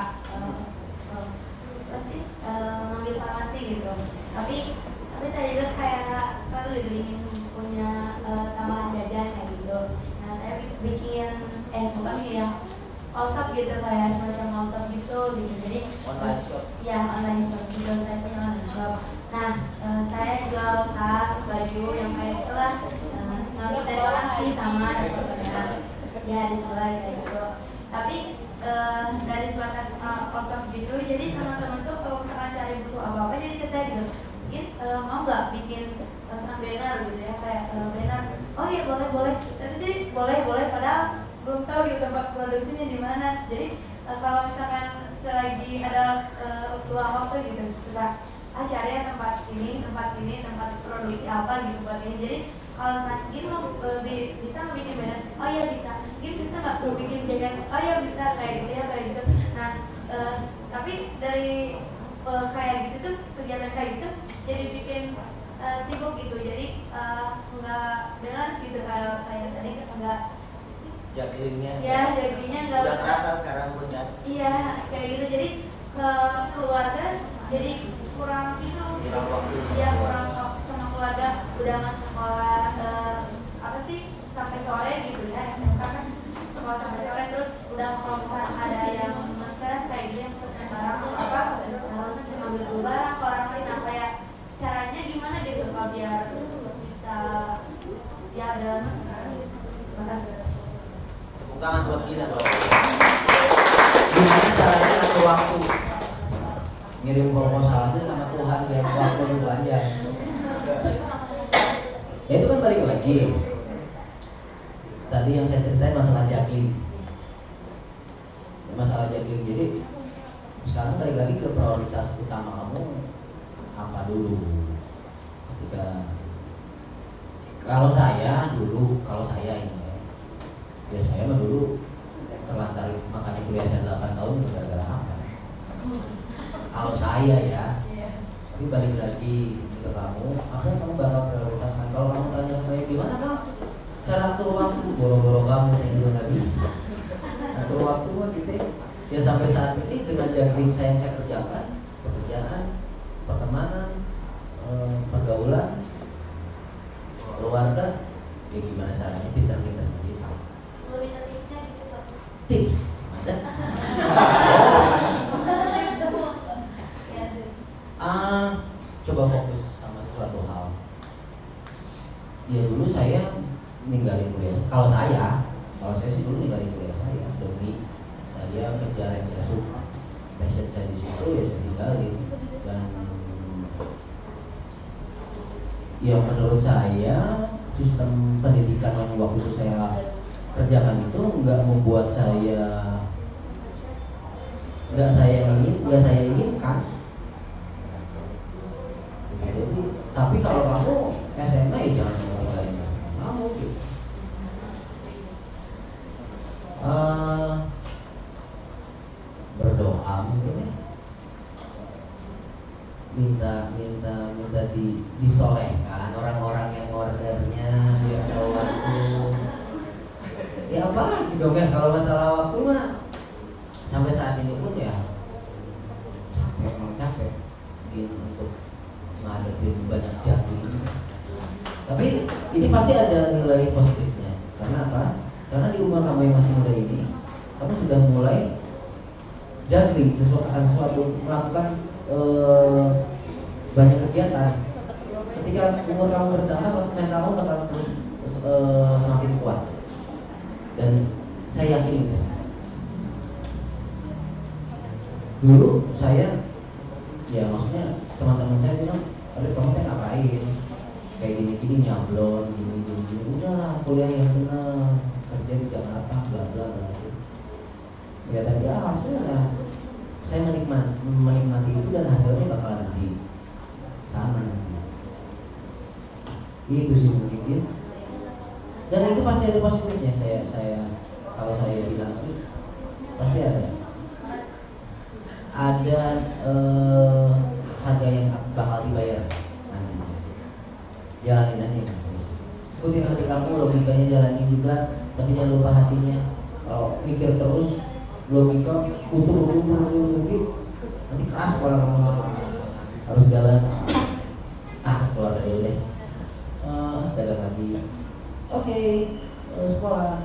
pasti ngambil farmasi gitu. Tapi saya juga kayak selalu gitu ingin punya tambahan jajan kayak gitu. Nah saya bikin bukan ya all shop gitu, kayak semacam all shop gitu. Jadi Online shop. Ya online shop gitu, saya punya online shop. Nah saya jual tas, baju yang kayak itulah, ngambil dari orang lain sama gitu ya di sekolah kayak gitu. Tapi dari sebatas all shop gitu, jadi teman-teman tuh kalau misalkan cari butuh apa-apa jadi ke saya gitu, mungkin mau nggak bikin banner gitu ya, kayak banner. Oh iya boleh. Jadi boleh padahal belum tahu gitu tempat produksinya di mana. Jadi kalau misalkan selagi ada luang waktu gitu, suka cari ya tempat produksi apa gitu buat ini. Jadi kalau misalkan mau bisa bikin banner, oh iya bisa. Bisa nggak bikin jajan? Oh iya bisa, kayak gitu. Nah tapi dari kayak gitu tuh, kegiatan kayak gitu jadi bikin sibuk gitu. Jadi nggak balance gitu, kayak tadi nggak Jagilingnya. Ya, jadinya nggak udah terasa sekarang pun kan. Iya, kayak gitu. Jadi ke keluarga jadi kurang itu gitu. Ya kurang waktu sama keluarga. Udah mas sekolah sampai sore gitu ya, SMK kan sekolah sampai sore, terus udah kalau misalnya ada yang mesen kayak gitu, yang pesen barang atau apa, harus ngambil dulu barang ke orang lain. Nah kayak caranya gimana gitu Pak biar bisa ya balance. Terima kasih. Tepuk tangan buat kita dong. Gimana caranya ngatur waktu? Ngirim proposal aja sama Tuhan biar waktu lebih panjang. Ya itu kan balik lagi. Tadi yang saya ceritain masalah juggling. Jadi sekarang balik lagi ke prioritas utama kamu apa dulu. Kalau saya ini ya saya mah dulu terlantar, makanya kuliah saya 8 tahun gara-gara apa? Kalau saya ya, tapi balik lagi ke kamu, apa yang kamu bakal prioritaskan? Kalau kamu tanya saya gimana kamu cara atur waktu, boro-boro kamu saya juga nggak bisa atur waktu gitu ya. Sampai saat ini dengan juggling saya yang saya kerjakan, pekerjaan, pertemanan, pergaulan, keluarga, ya gimana caranya pintar-pintar gitu. Boleh minta tipsnya gitu Pak? Tips ada? Coba fokus sama sesuatu hal. Ya dulu saya ninggalin kuliah. Kalau saya sih dulu ninggalin kuliah saya demi saya kejar yang saya suka. Passion saya di situ ya saya tinggalin. Dan ya menurut saya sistem pendidikan yang waktu itu saya kerjakan itu nggak membuat saya nggak saya inginkan. Jadi, tapi kalau kamu SMA ya jangan ninggalin kamu gitu. Berdoa mungkin ya. Minta disolehkan orang-orang yang ordernya biar tahu waktu. Ya apa lagi dong ya, kalau masalah waktu mah sampai saat ini pun ya capek untuk menghadapi banyak juggling. Tapi ini pasti ada nilai positifnya. Karena apa? Karena di umur kamu yang masih muda ini, kamu sudah mulai juggling sesuatu melakukan banyak kegiatan. Ketika umur kamu bertambah, mental kamu bakal terus semakin kuat. Dan saya yakin itu. Dulu saya, ya maksudnya teman-teman saya bilang, aduh kamu teh ngapain? Kayak gini-gini nyablon, gini-gini. Udahlah kuliah yang benar, kerja di Jakarta, bla bla bla. Ya tadi hasilnya saya menikmati itu dan hasilnya bakalan di sana. Itu sih mungkin. Dan itu pasti ada positifnya. Saya kalau saya bilang sih pasti ada harga yang bakal dibayar nantinya. Jalanin aja. Ikutin hati kamu, logikanya jalanin juga, tapi jangan lupa hatinya. Kalau mikir terus logika utuh nanti keras kepala kamu. Harus jalan. Keluar dari dulu deh. Dagang lagi. Oke, sekolah.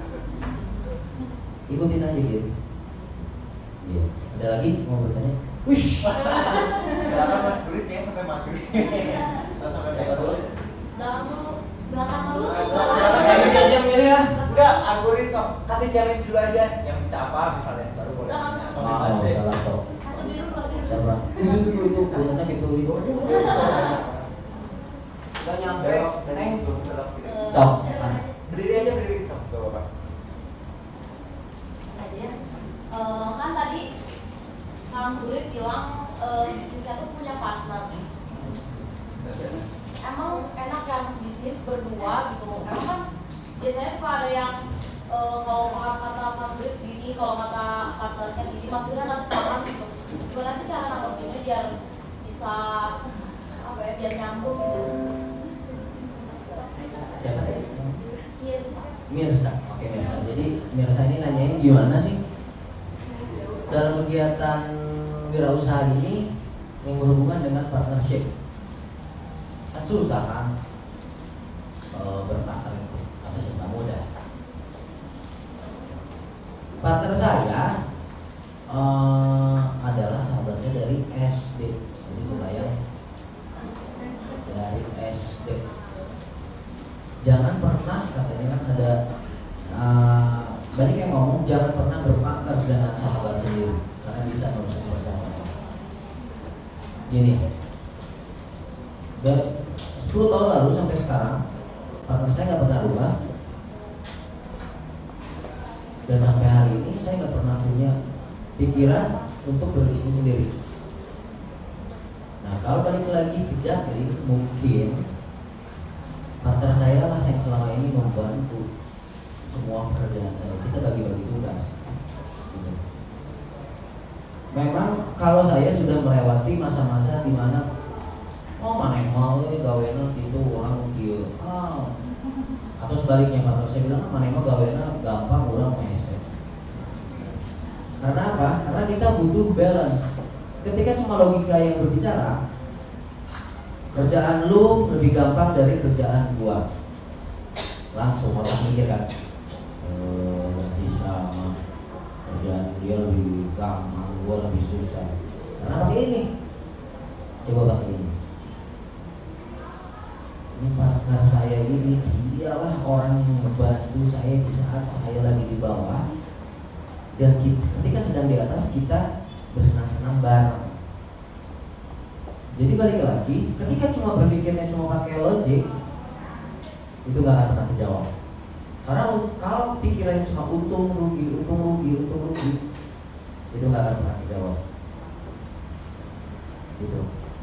Ikutin aja gitu. Iya. Ada lagi mau bertanya? Wish. Silakan Mas Gurit ya sampai maghrib. Siapa dulu? Belakang dulu. Silakan Bisa aja milih lah. Udah, Gurit sok kasih challenge dulu aja yang bisa apa misalnya baru boleh. Salah kok. Satu biru. Siapa? Itu bunyinya gitu. Gak nyampe, neng. Sok. Berdiri aja sok tuh Bapak. Kan tadi Kang Gurit bilang bisnisnya tuh punya partner. Emang enak yang bisnis berdua gitu. Emang kan biasanya suka ada yang kalau kata Kang Gurit gini, kalau kata partnernya gini, maksudnya nggak sepakat gitu. Gimana sih cara nanggepinnya biar bisa biar nyambung gitu? Siapa tadi? Mirsa. Mirsa. Oke, Mirsa. Jadi Mirsa ini nanyain gimana sih dalam kegiatan wirausaha ini yang berhubungan dengan partnership. Kan susah kan berpartner itu, kata siapa mudah. Partner saya adalah sahabat saya dari SD. Jadi kebayang dari SD. Jangan pernah, katanya kan ada banyak yang ngomong jangan pernah berpartner dengan sahabat sendiri karena bisa merusak persahabatan. Gini, dan 10 tahun lalu sampai sekarang partner saya nggak pernah rubah, dan sampai hari ini saya nggak pernah punya pikiran untuk berbisnis sendiri. Nah, kalau balik lagi ke juggling, mungkin partner saya lah yang selama ini membantu semua pekerjaan saya. Kita bagi-bagi tugas. Gitu. Memang kalau saya sudah melewati masa-masa di mana mana mau gawena gitu orang kieu. Atau sebaliknya partner saya bilang mana mau gawena gampang orang meset. Karena apa? Karena kita butuh balance. Ketika cuma logika yang berbicara, kerjaan lu lebih gampang dari kerjaan gua. Langsung otak mikir kan, bisa kerjaan dia lebih gampang, gua lebih susah. Karena pakai ini, coba pakai ini. Ini partner saya ini, dialah orang yang membantu saya di saat saya lagi di bawah. Dan ketika sedang di atas kita bersenang-senang bareng. Jadi balik lagi, ketika cuma berpikirnya cuma pakai logik, itu gak akan pernah terjawab. Karena kalau pikirannya cuma untung rugi, itu gak akan pernah terjawab. Gitu.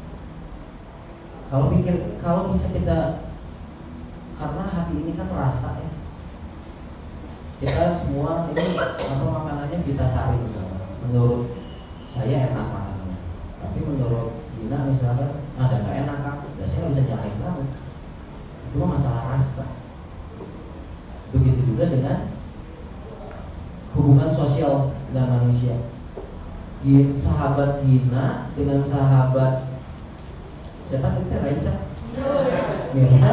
Kalau bisa kita, karena hati ini kan rasa ya. Kita semua ini makanannya kita sari misalnya. Menurut saya enak makanannya, tapi menurut Dina misalkan ada nggak enak kan? Dan saya nggak bisa nyalain kamu. Itu masalah rasa. Begitu juga dengan hubungan sosial dengan manusia. Sahabat Gina dengan sahabat siapa tadi? Raisa. Mirsa.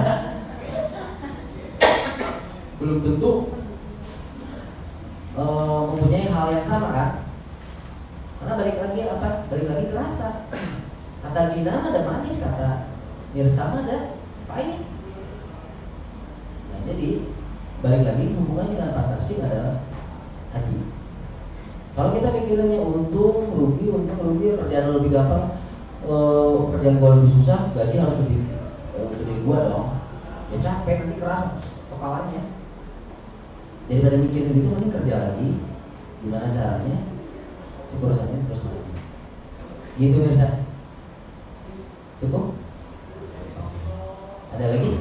Belum tentu mempunyai hal yang sama kan? Karena balik lagi ke rasa. Kata Gina ada manis, kata Nirsama ada pahit. Nah, jadi balik lagi hubungannya dengan partnership adalah hati. Kalau kita pikirannya untung rugi, kerjaan lebih gampang, kerjaan gue lebih susah, gaji harus lebih gede gue dong. Ya capek, nanti keras kepalanya. Daripada mikirin gitu, mending kerja lagi. Gimana caranya si perusahaannya terus maju. Gitu biasa. Cukup? Ada lagi?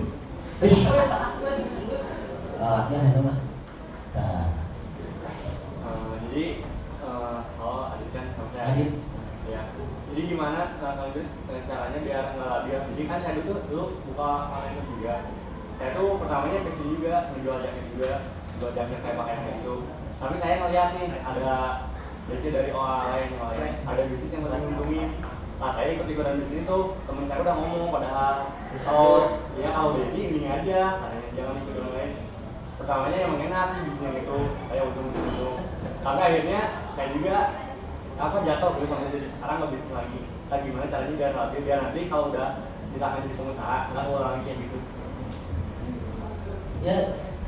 Ya itu mah. Nah. Jadi kalau Adit kan sama saya. Adit. Ya. Jadi gimana kalau itu caranya biar nggak labil? Jadi kan saya dulu buka online juga. Saya tuh pertamanya kecil juga, menjual jaket juga, jual jaket kayak pakaian kayak gitu. Tapi saya ngeliat nih ada bisnis dari orang lain, ada bisnis yang lebih nguntungin. Nah saya ikut-ikutan bisnis itu, temen saya udah ngomong padahal kalau Dedi ini aja, katanya jangan ikut orang lain. Pertamanya emang enak sih bisnis itu, saya untung-untung. Tapi akhirnya saya juga jatuh gitu sampai jadi sekarang nggak bisnis lagi. Nah gimana caranya biar labil, biar nanti kalau udah misalkan jadi pengusaha nggak ulang kayak gitu. Ya,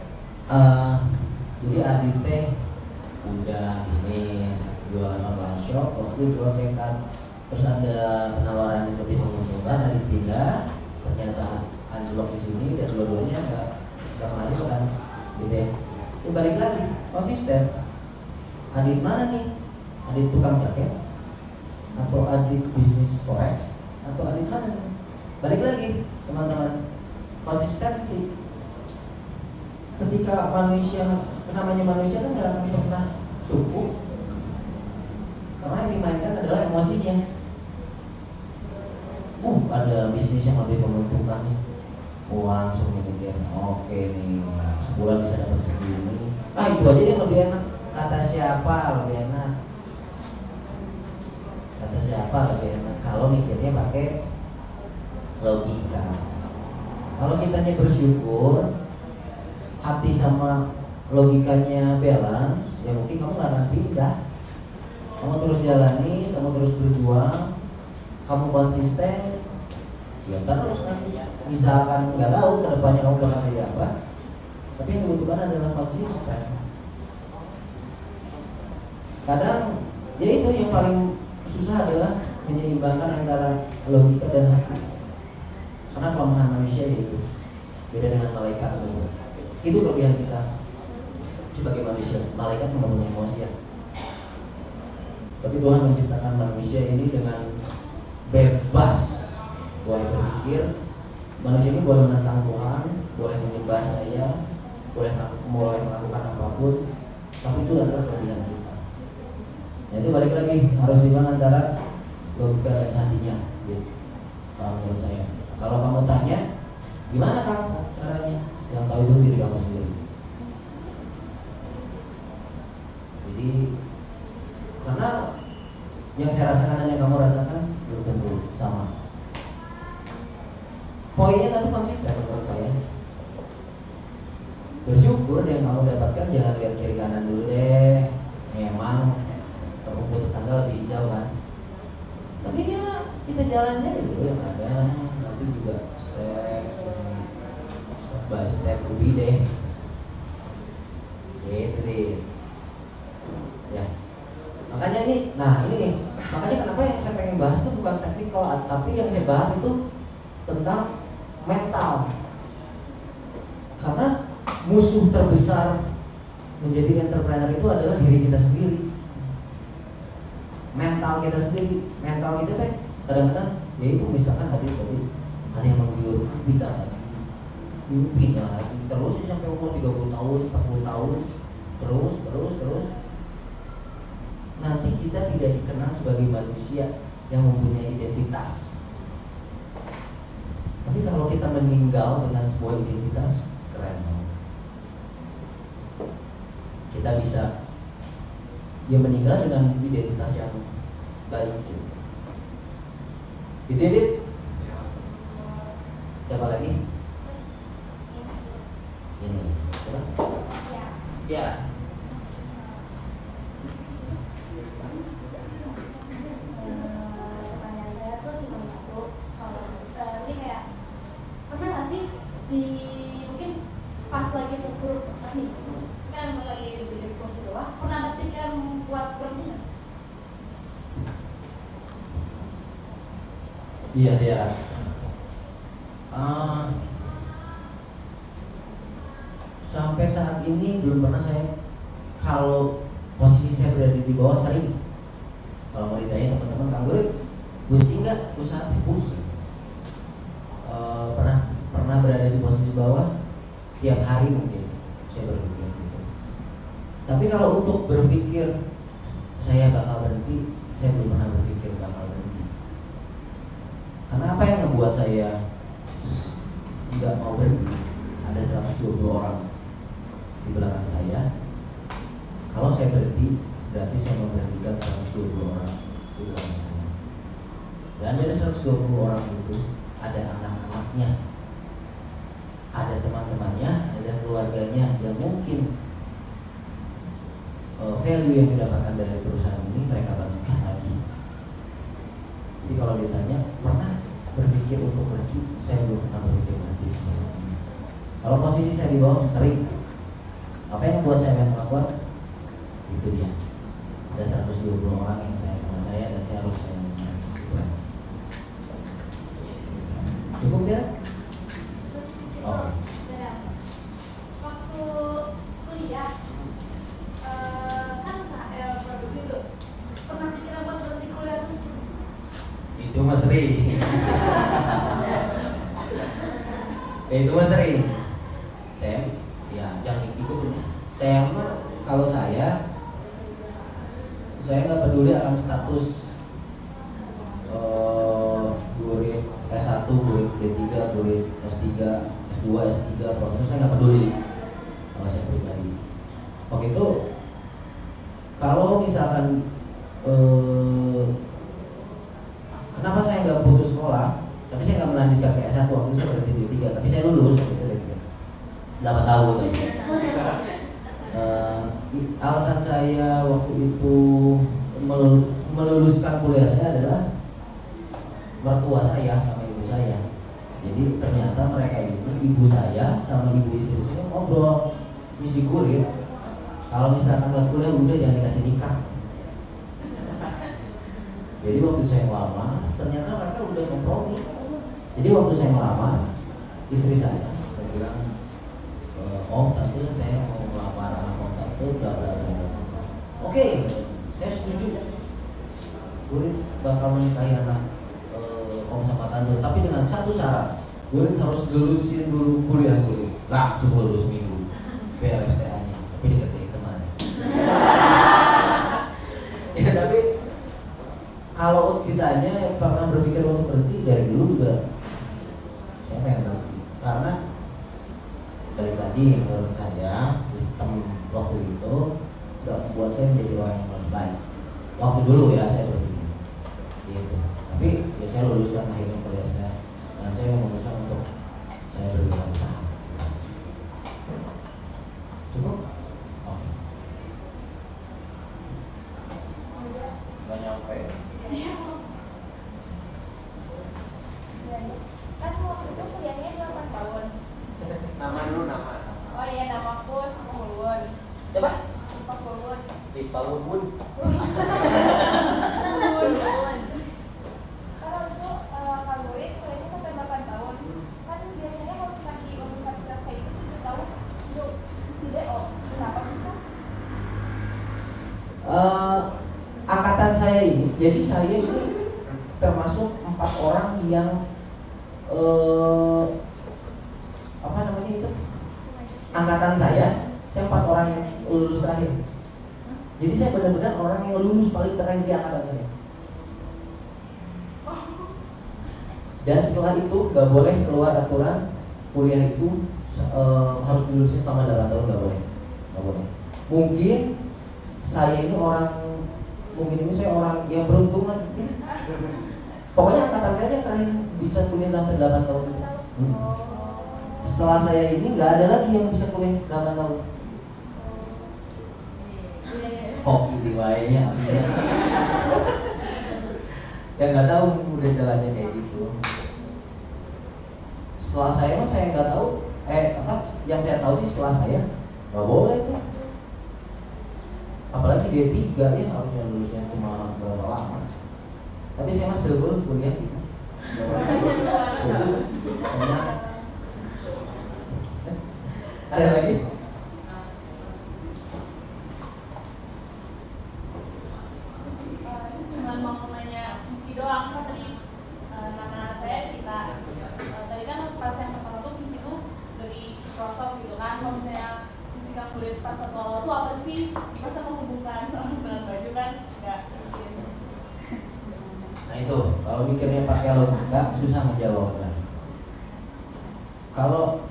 jadi Adit teh udah bisnis jualan online shop, waktu jual cekat, terus ada penawaran yang lebih menguntungkan, Adit pindah, ternyata anjlok di sini dan dua-duanya nggak menghasilkan, gitu ya. Ini balik lagi konsisten. Adit mana nih? Adit tukang jaket, atau Adit bisnis forex, atau Adit mana nih? Balik lagi teman-teman, konsistensi. Ketika namanya manusia kan nggak akan pernah cukup, karena yang dimainkan adalah emosinya. Ada bisnis yang lebih menguntungkan nih, langsung mikir, oke nih, sebulan bisa dapat segini. Itu aja yang lebih enak. Kata siapa lebih enak? Kata siapa lebih enak? Kalau mikirnya pakai logika. Kalau kitanya bersyukur, hati sama logikanya balance, ya mungkin kamu gak akan pindah. Kamu terus jalani, kamu terus berjuang, kamu konsisten, ya terus nanti. Misalkan nggak tahu kedepannya kamu bakal jadi apa, tapi yang dibutuhkan adalah konsisten. Kadang, ya itu yang paling susah adalah menyeimbangkan antara logika dan hati. Karena kelemahan manusia yaitu beda dengan malaikat. Itu kelebihan kita sebagai manusia. Malaikat nggak punya emosi ya. Tapi Tuhan menciptakan manusia ini dengan bebas, boleh berpikir. Manusia ini boleh menentang Tuhan, boleh menyembah saya, boleh melakukan apapun. Tapi itu adalah kelebihan kita. Nah itu balik lagi, harus seimbang antara logika dan hatinya, gitu. Kalau menurut saya, kalau kamu tanya, gimana kamu caranya? Yang tahu itu diri kamu sendiri. Jadi karena yang saya rasakan dan yang kamu rasakan belum tentu sama. Poinnya tapi konsisten menurut saya. Bersyukur yang kamu dapatkan, jangan lihat kiri kanan dulu deh. Emang rumput tetangga lebih hijau kan. Tapi ya kita jalannya dulu yang ada. Nanti juga step by step lebih deh. Gitu deh. Ya. Makanya ini nih. Makanya kenapa yang saya pengen bahas itu bukan teknikal, tapi yang saya bahas itu tentang mental. Karena musuh terbesar menjadi entrepreneur itu adalah diri kita sendiri. Mental kita sendiri. Mental kita teh kadang-kadang ya itu misalkan tadi ada yang menggiur pindah lagi, terus sampai umur 30 tahun, 40 tahun, terus. Nanti kita tidak dikenal sebagai manusia yang mempunyai identitas. Tapi kalau kita meninggal dengan sebuah identitas, keren. Kita bisa meninggal dengan identitas yang baik. Itu ya, Dit? Siapa lagi? Ini. Siapa? Ya. pas lagi tegur nih kan pas lagi di posisi bawah, pernah ada pikiran buat berhenti nggak? Iya. Sampai saat ini belum pernah saya, kalau posisi saya berada di bawah sering. Kalau mau ditanya teman-teman, Kang Gurit, pusing nggak? Pusing. Pernah berada di posisi bawah tiap hari mungkin saya berpikir gitu. Tapi kalau untuk berpikir saya bakal berhenti, saya belum pernah berpikir bakal berhenti. Karena apa yang ngebuat saya nggak mau berhenti? Ada 120 orang di belakang saya. Kalau saya berhenti, berarti saya memberhentikan 120 orang di belakang saya. Dan dari 120 orang itu ada anak-anaknya, ada teman-temannya, ada keluarganya yang mungkin value yang didapatkan dari perusahaan ini mereka bagikan lagi. Jadi kalau ditanya pernah berpikir untuk berhenti, saya belum pernah berpikir berhenti sampai saat ini. Kalau posisi saya di bawah sering. Apa yang membuat saya mental kuat? Itu dia. Ada 120 orang yang sayang sama saya dan saya harus sayang dengan mereka. Cukup ya? Terus Oh. waktu kuliah kan produksi itu pernah pikiran buat berhenti kuliah terus? Itu mas sering. Itu mas sering. Saya ya jangan ikutin. Saya mah kalau saya nggak peduli akan status gurit S1, gurit D3, gurit S3, S2, S3, profesor, saya nggak peduli kalau saya pribadi. Waktu itu kalau misalkan kenapa saya nggak putus sekolah, tapi saya nggak melanjutkan ke S1, waktu itu saya berhenti di D3, tapi saya lulus waktu itu D3 8 tahun tadi. Alasan saya waktu itu meluluskan kuliah saya adalah mertua saya sama ibu saya. Jadi ternyata mereka ini, ibu saya sama ibu istri saya ngobrol, misi gurit, kalau misalkan nggak kuliah udah jangan dikasih nikah. Jadi waktu saya ngelamar, ternyata mereka udah kompromi. Jadi waktu saya ngelamar, istri saya bilang, Om, tante saya mau melamar anak om tante, bla bla bla. Oke, saya setuju. Gurit bakal menikahi anak om sama tante, tapi dengan satu syarat, Gurit harus lulusin dulu kuliah Gurit. Langsung lulus minggu, beres TA-nya, tapi diketik teman. Ya tapi kalau ditanya pernah berpikir untuk berhenti, dari dulu juga saya pengen berhenti. Karena balik lagi, menurut saya sistem waktu itu nggak membuat saya menjadi orang yang lebih baik. Waktu dulu ya saya berpikir gitu. Tapi ya saya luluskan akhirnya kuliah saya, dan saya memutuskan untuk saya berwirausaha. Cukup? Oke. Nggak nyampe. Kan waktu itu kuliahnya 8 tahun. Nama dulu nama. Oh iya, namaku sama Wulwun. Siapa? Pak Wulwun. Si Pak Wulwun. Wulwun. Kalau itu Kak Gurit kuliahnya sampai 8 tahun. Kan biasanya kalau misalkan di universitas kayak itu 7 tahun untuk di DO. Kenapa bisa? Angkatan saya ini, jadi saya ini termasuk 4 orang yang apa namanya itu? Angkatan saya 4 orang yang lulus terakhir. Jadi saya benar-benar orang yang lulus paling terakhir di angkatan saya. Dan setelah itu nggak boleh keluar aturan kuliah itu harus dilulusin selama 8 tahun, nggak boleh. Mungkin saya ini saya orang yang beruntung lah. Pokoknya angkatan saya yang terakhir bisa kuliah sampai 8 tahun. Setelah saya ini nggak ada lagi yang bisa kuliah 8 tahun. Hoki diwainya artinya. Ya nggak tahu udah jalannya kayak gitu. Setelah saya nggak tahu Yang saya tahu sih setelah saya nggak boleh tuh. Apalagi D3 ya, harusnya lulusnya cuma berapa lama. Tapi saya masih sebelum kuliah gitu. Ada lagi? Cuman mau nanya visi doang kan tadi nama saya kita tadi kan pas yang pertama tuh visi tuh dari Microsoft gitu kan. Kalau misalnya visi Kang Gurit pas satu awal tuh apa sih? Masa menghubungkan dengan baju kan nggak mungkin. Nah itu, kalau mikirnya pakai logika susah menjawabnya. Kalau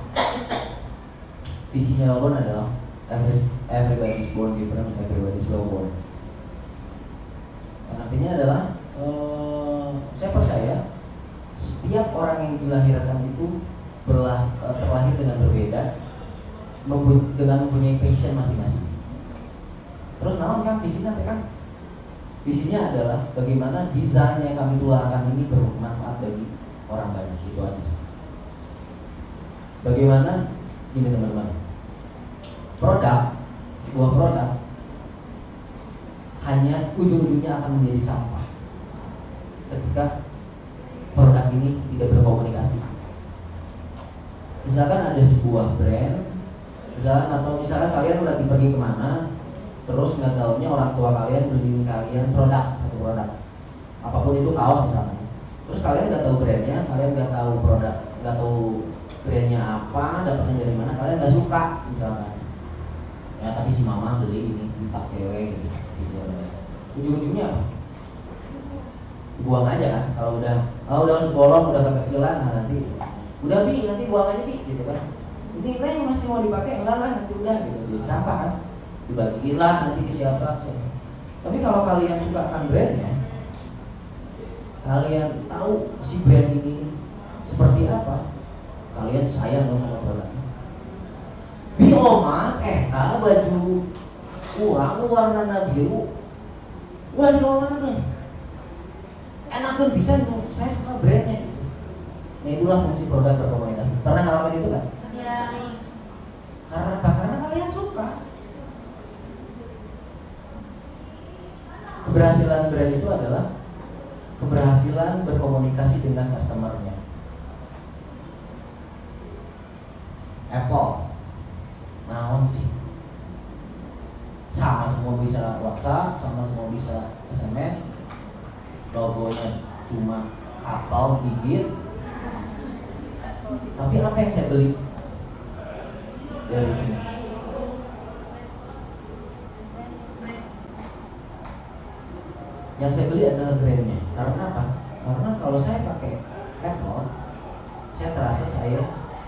visinya Wellborn adalah everybody's born different, everybody's Wellborn. Yang artinya adalah saya percaya setiap orang yang dilahirkan itu terlahir dengan berbeda, dengan mempunyai passion masing-masing. Terus naon kan visinya kan? Visinya adalah bagaimana desain yang kami tularkan ini bermanfaat bagi orang banyak, itu aja. Bagaimana ini teman-teman? Sebuah produk hanya ujung-ujungnya akan menjadi sampah ketika produk ini tidak berkomunikasi. Misalkan ada sebuah brand, misalkan kalian lagi pergi kemana, terus nggak taunya orang tua kalian beliin kalian satu produk, apapun itu, kaos misalnya. Terus kalian nggak tahu brandnya, kalian nggak tahu nggak tahu brandnya apa, dapatnya dari mana, kalian nggak suka misalkan. Ya tapi si mama beli ini dipakai gitu. Ujung-ujungnya apa? Buang aja kan. Kalau udah bolong, udah kekecilan, nah nanti udah nanti buang aja gitu kan. Ini yang masih mau dipakai, enggak lah nanti udah gitu. Jadi sampah kan. Dibagilah nanti ke siapa. Tapi kalau kalian suka kan brandnya, kalian tahu si brand ini seperti apa, kalian sayang dong sama produknya. Bioma, baju kurang warna biru, wah di mana kan? Enak kan bisa, saya suka brandnya. Nah itulah fungsi produk berkomunikasi. Pernah ngalamin itu kan? Ya. Karena apa? Karena kalian suka. Keberhasilan brand itu adalah keberhasilan berkomunikasi dengan customer-nya. Apple, naon sih? Sama semua bisa WhatsApp, sama semua bisa SMS. Logonya cuma apel gigit. Tapi apa yang saya beli dari sini? Yang saya beli adalah brandnya. Karena apa? Karena kalau saya pakai Apple, saya terasa saya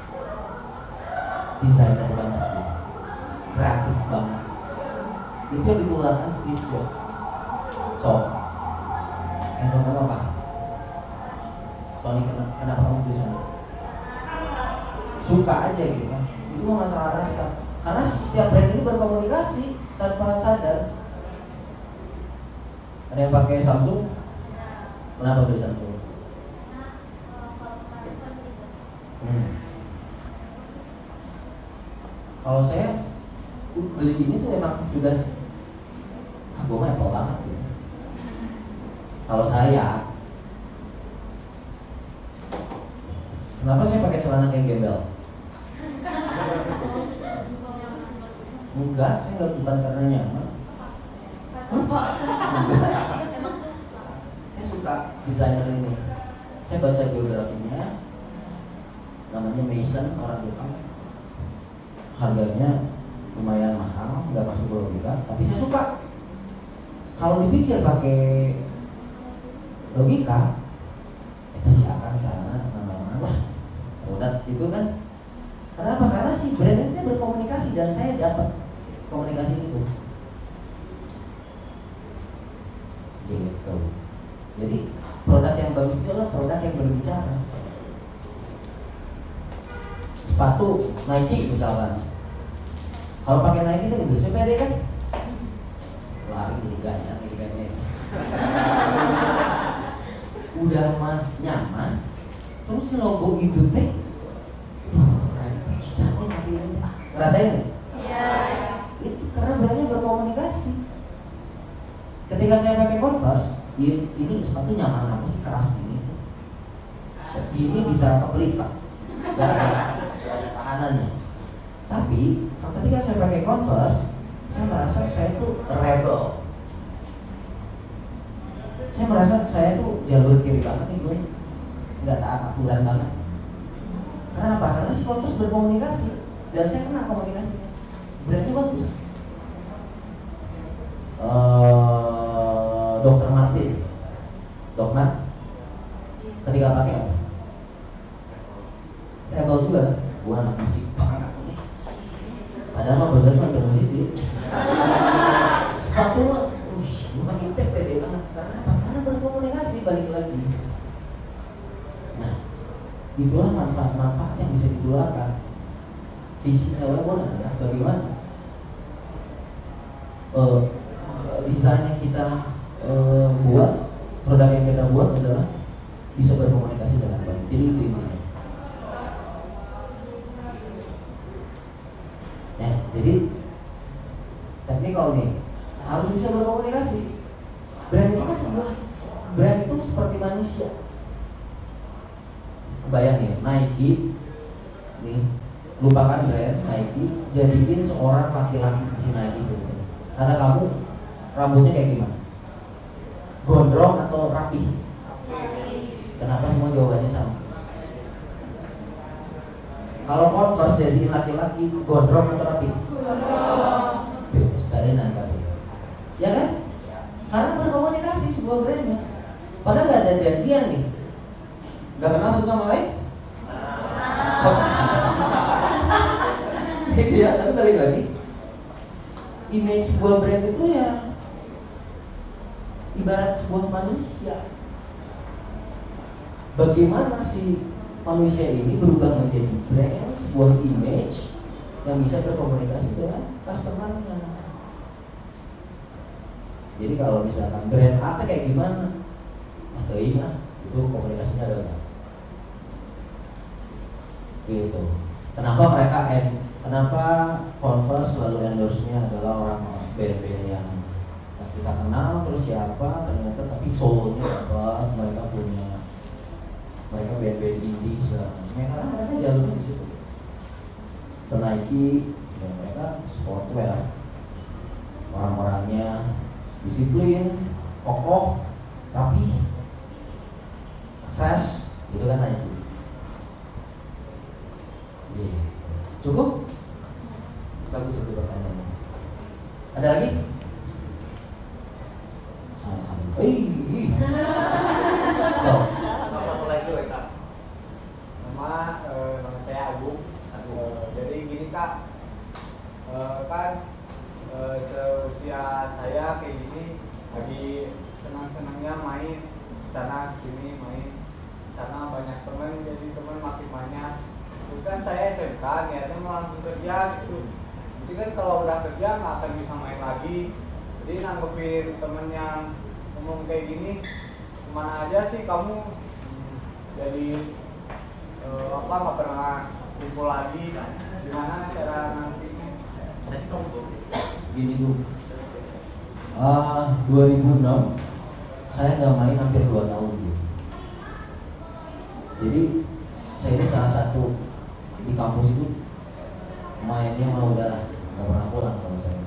desainer banget, kreatif banget. Itu yang ditularkan Steve Jobs. Handphone kamu apa? Sony, kenapa kamu beli Sony? Suka aja gitu kan. Itu masalah rasa. Karena setiap brand ini berkomunikasi tanpa sadar. Ada yang pakai Samsung? Kenapa beli Samsung? Kalau saya beli ini tuh emang sudah gue mah Apple banget gitu. Kalau saya, kenapa saya pakai celana kayak gembel? Enggak, saya nggak, bukan karena nyaman. Saya suka desainer ini. Saya baca biografinya, namanya Mason, orang Jepang. Harganya lumayan mahal, nggak masuk logika, tapi saya suka. Kalau dipikir pakai logika, itu sih akan sana mana lah. Udah itu kan. Kenapa? Karena si brand itu berkomunikasi dan saya dapat komunikasi itu. Gitu. Jadi produk yang bagus itu adalah produk yang berbicara. Sepatu Nike misalkan, kalau pakai Nike itu udah sepede kan, lari jadi gajah gitu kan ya. Udah mah nyaman, terus si logo itu teh, Ngerasain? Iya. Itu karena brandnya berkomunikasi. Ketika saya pakai Converse, ini sepatu nyaman apa sih, keras gini? Ini bisa kepelikat, gak ada tahanannya. Tapi ketika saya pakai Converse, saya merasa saya itu rebel. Saya merasa saya tuh jalur kiri banget nih gue, nggak taat aturan banget. Kenapa? Karena si Converse berkomunikasi dan saya kena komunikasinya. Brandnya bagus. Dr. Martin, Dokter, ketika pakai apa? Rebel juga. Gua anak musik banget nih. Padahal mah bener mah musisi. Sepatu mah, gua pakai tag pede banget. Karena apa? Karena berkomunikasi, balik lagi. Nah, itulah manfaat-manfaat yang bisa ditularkan. Visinya Wellborn adalah bagaimana desain yang kita buat, produk yang kita buat adalah bisa berkomunikasi dengan baik. Jadi itu intinya. Ya, jadi teknikal nih harus bisa berkomunikasi. Brand itu kan brand itu seperti manusia. Kebayang ya, Nike nih, lupakan brand Nike, jadiin seorang laki-laki si Nike sebenarnya. Kata kamu rambutnya kayak gimana? Gondrong atau rapi? Kenapa semua jawabannya sama? Kalau Converse jadiin laki-laki, gondrong atau rapi? Gondrong. Sebarin angkat. Ya kan? Karena berkomunikasi sebuah brandnya. Padahal nggak ada janjian nih. Nggak kenal satu sama lain? Gitu ya, tapi balik lagi. Image sebuah brand itu ya ibarat sebuah manusia. Bagaimana si manusia ini berubah menjadi brand, sebuah image yang bisa berkomunikasi dengan customer-nya. Jadi kalau misalkan brand apa kayak gimana, itu komunikasinya adalah gitu. Kenapa Converse selalu endorse-nya adalah orang-orang band-band yang kita kenal, terus siapa ternyata tapi soul-nya apa, mereka band-band indie segala macam. Karena mereka jalurnya di situ. Nike, ya mereka sportwear, orang-orangnya disiplin, kokoh, rapi, fresh, gitu kan Nike. Yeah. Cukup? Bagus untuk pertanyaannya. Ada lagi? So, satu lagi Kak. Nama saya Agung. Jadi gini Kak, kan seusia saya kayak gini lagi senang-senangnya main sana sini, main sana, banyak teman, jadi teman makin banyak. Terus kan saya SMK, niatnya mau langsung kerja gitu. Jadi kan kalau udah kerja nggak akan bisa main lagi. Jadi nanggepin temen yang ngomong kayak gini, kemana aja sih kamu jadi nggak pernah kumpul lagi, gimana cara nantinya? Gini tuh, 2006 saya nggak main hampir 2 tahun gitu. Jadi saya ini salah satu di kampus itu mainnya mau udah nggak pernah pulang kalau saya.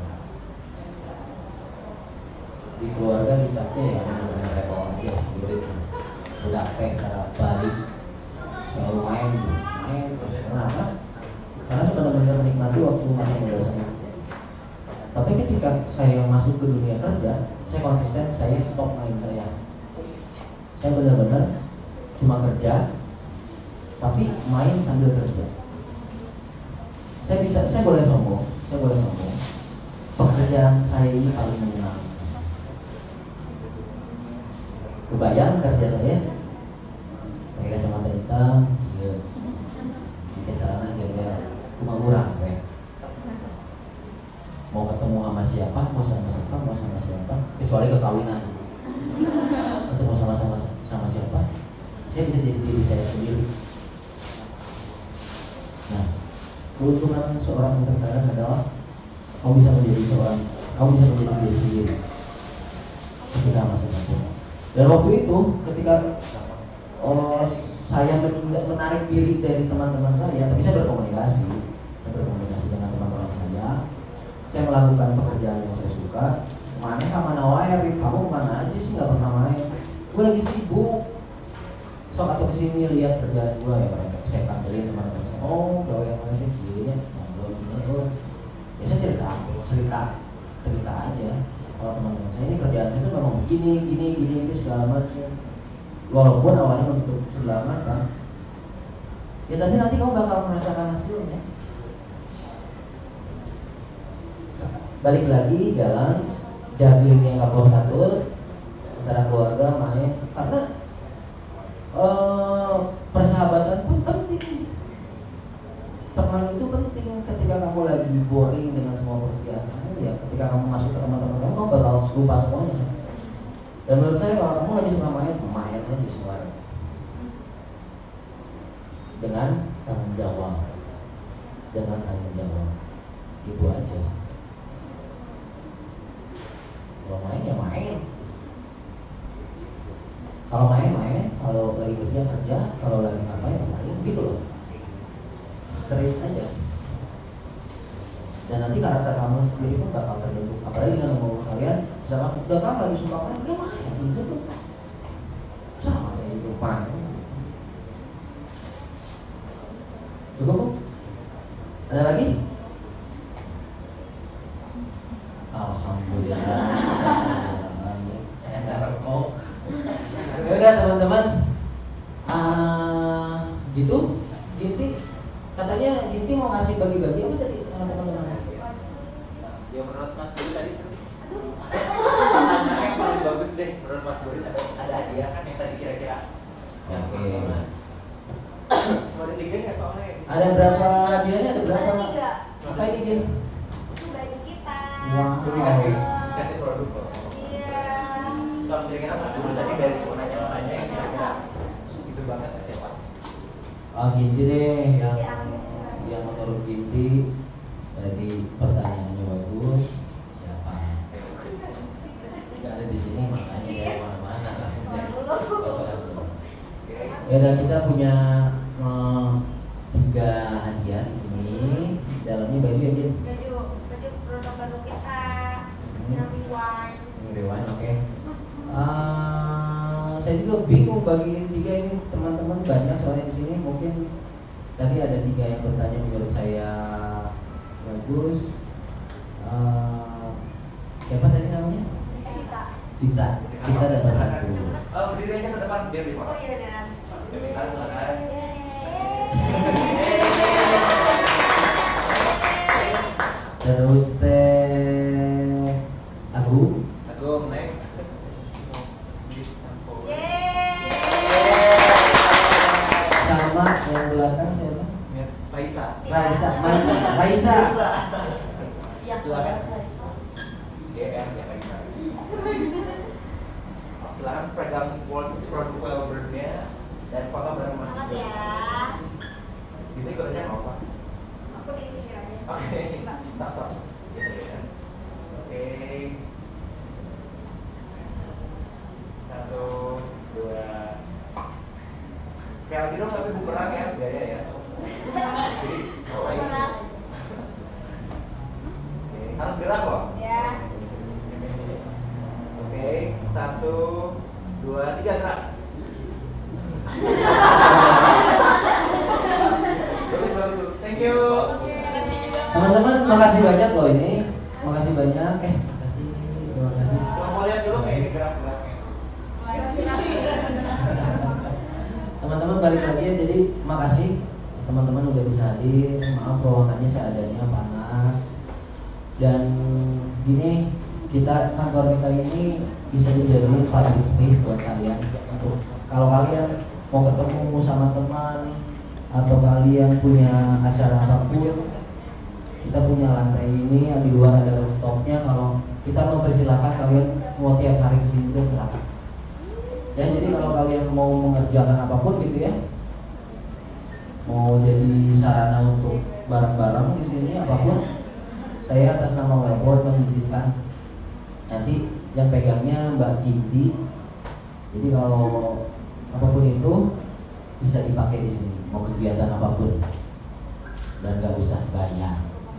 Di keluarga dicapnya ya benar-benar level aja sendiri. Udah cara balik selalu main terus. Kenapa? Karena saya benar-benar menikmati waktu masih muda saya. Tapi ketika saya masuk ke dunia kerja, saya konsisten, saya stop main saya. Saya benar-benar cuma kerja, tapi main sambil kerja. Saya boleh sombong. Pekerjaan saya ini paling menyenangkan. Kebayang kerja saya pakai kacamata hitam, pakai celana gembel, cuma murah, mau ketemu sama siapa, mau sama siapa, kecuali kekawinan. Ketemu sama siapa, saya bisa jadi diri saya sendiri. Nah, keuntungan seorang entrepreneur adalah kamu bisa menjadi diri sendiri ketika masa itu. Dan waktu itu ketika saya menarik diri dari teman-teman saya, tapi saya berkomunikasi dengan teman-teman saya melakukan pekerjaan yang saya suka. Mana kemana wae, kamu kemana aja sih, nggak pernah main. Gue lagi sibuk. Sok atau kesini lihat kerjaan gue ya, saya panggilin teman-teman saya. Oh, gawe yang mana sih? Gilinya ngobrol gitu. Ya saya cerita aja. Kalau teman-teman saya ini kerjaan saya itu memang gini segala macam. Walaupun awalnya untuk sebelah mata, ya tapi nanti kamu bakal merasakan hasilnya. Balik lagi balance, juggling yang gak perlu atur antara keluarga, main, karena persahabatan pun penting. Teman itu penting ketika kamu lagi boring dengan semua pekerjaan kamu, ya ketika kamu masuk ke teman-teman kamu bakal lupa semuanya. Dan menurut saya kalau kamu lagi suka main aja semua dengan tanggung jawab, itu aja sih. Kalau main ya main. Kalau main, kalau lagi kerja, kalau lagi ngapain main, gitu loh. Straight aja. Dan nanti karakter kamu sendiri pun bakal terbentuk. Apalagi dengan umur kalian, misalkan udah kamu lagi suka main, dia main sih itu tuh. Sama saya itu main. Cukup? Ada lagi? Alhamdulillah. Ya udah teman-teman, gitu. Ginti, katanya Ginti mau ngasih bagi-bagi apa tadi teman-teman? Ya menurut Mas Buri tadi yang paling bagus deh menurut Mas Buri ada hadiah kan yang tadi kira-kira. Oke. Mau ditikin nggak soalnya? Ada berapa hadiahnya? Ada berapa? Ada 3. Apa ini Gin? Itu baju kita. Wow. Kasih produk loh. Iya. Kalau kira-kira Mas Buri tadi dari nanya yang kira-kira itu banget siapa? Ginti deh yang menurut Ginti tadi pertanyaannya bagus. Siapa? Nggak ada di sini makanya dari mana-mana lah. Ya udah, kita punya 3 hadiah di sini. Dalamnya baju ya Gin? Baju produk baru kita. Yang rewind. Rewind, oke. Saya juga bingung bagi 3 ini, teman-teman banyak soalnya di sini. Mungkin tadi ada 3 yang bertanya menurut saya bagus. Siapa tadi namanya? Cita dapat 1. Berdiri aja ke depan biar di Oh iya dan. silakan. Terus Teh Agung Next. sama yang belakang siapa? Raisa. Iya. Silakan. GR ya Raisa. Silakan pegang produk Wellborn-nya dan foto bareng Mas. Selamat ya. Itu ikut aja nggak apa-apa. Aku di ini aja. Oke. Tak. Gitu ya. Oke. 1, 2. Sekali lagi dong, tapi bumerang ya, gaya ya. Jadi, Bumerang. Oke, harus gerak loh. Ya. Oke, 1, 2, 3 gerak. Bagus. Thank you. Teman-teman, makasih banyak loh ini. Makasih banyak. Terima kasih. Kalau mau lihat dulu kayak ini gerak-geraknya. Teman-teman balik lagi ya, jadi makasih teman-teman udah bisa hadir. Maaf ruangannya seadanya panas. Dan gini, kantor kita ini bisa menjadi public space buat kalian. Untuk kalau kalian mau ketemu sama teman atau kalian punya acara apapun, kita punya lantai ini, di luar ada rooftopnya. Kalau kita mau persilakan kalian mau tiap hari kesini juga silakan. Ya, jadi kalau kalian mau mengerjakan apapun gitu ya, mau jadi sarana untuk barang-barang di sini apapun, saya atas nama Wellborn mengizinkan. Nanti yang pegangnya Mbak Ginti. Jadi kalau apapun itu bisa dipakai di sini, mau kegiatan apapun, dan nggak usah bayar.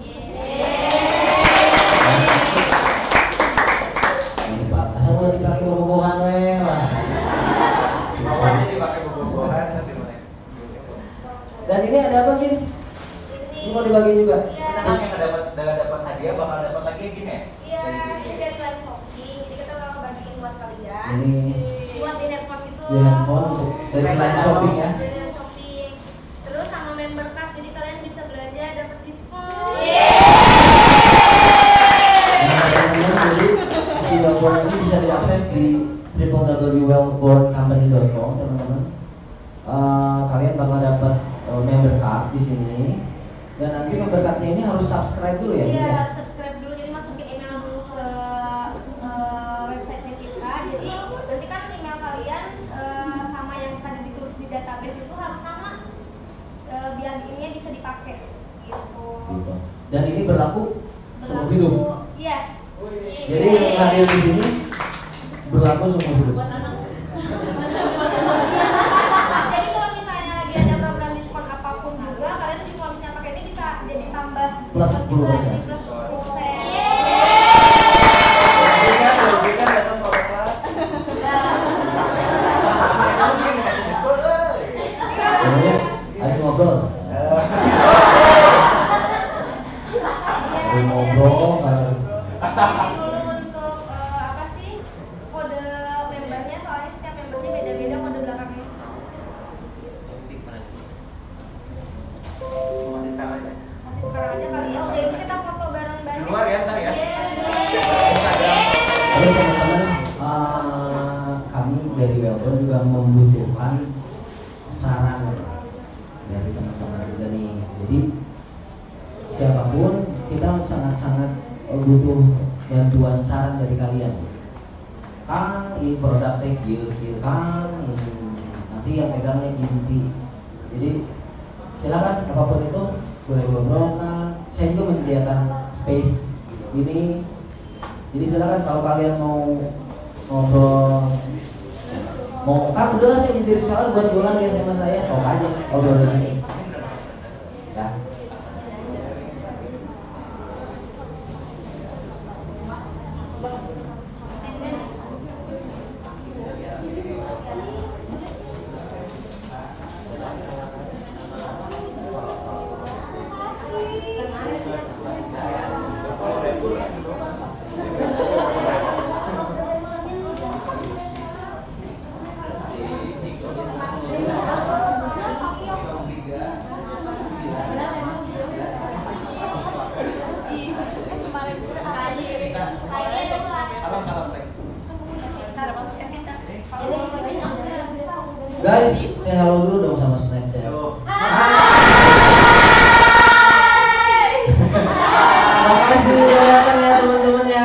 Asal mau dipakai bobogohan lah. Pokoknya dipakai bobogohan nanti mulai. Dan ini ada apa Gin? Ini mau dibagi juga. Tenang yang dapat hadiah bakal dapat lagi Gin ya? Iya, ini dari line shopping. Jadi kita bakal bagiin buat kalian. Ini Buat di handphone itu. di handphone untuk dari line shopping ya. Dari line shopping. Terus sama member card, jadi kalian bisa belanja dapat diskon. Jadi si Wellborn ini bisa diakses di www.wellborncompany.com teman-teman. Kalian bakal dapat member card di sini. Dan nanti member cardnya ini harus subscribe dulu ya? Iya, harus subscribe dulu. Jadi masukin email dulu ke website kita. Jadi berarti kan email kalian sama yang tadi ditulis di database itu harus sama. Biar ininya bisa dipakai. Gitu. Gitu. Dan ini berlaku seumur hidup. Iya. Jadi yang hadir di sini berlaku seumur hidup. Jadi kalau misalnya lagi ada program diskon apapun juga, kalian kalau misalnya pakai ini bisa jadi tambah Plus diskon juga, 10%. jadi plus 10%. Rugi kan datang ke kelas. Kamu Gin dikasih diskon, Kemudian ayo ngobrol. Ayo ngobrol. Ini dulu untuk apa sih kode membernya, soalnya setiap membernya beda-beda kode belakangnya. Masih sekarang aja. Masih sekarang aja kali ya. Udah itu kita foto bareng-bareng. Di luar ya ntar ya. Halo teman-teman, kami dari Wellborn juga membutuhkan saran dari teman-teman juga nih. Jadi siapapun kita sangat-sangat butuh bantuan saran dari kalian. Kang, ini produknya kieu Kang, nanti yang pegangnya Ginti. Jadi silakan apapun itu boleh diobrolkan. Saya juga menyediakan space ini. Jadi silakan kalau kalian mau ngobrol, mau Kang udah saya jadi reseller buat jualan ya sama saya, sok aja obrolin aja. Ya. Guys, saya halo dulu dong sama Snapchat. Makasih udah datang ya teman-teman ya.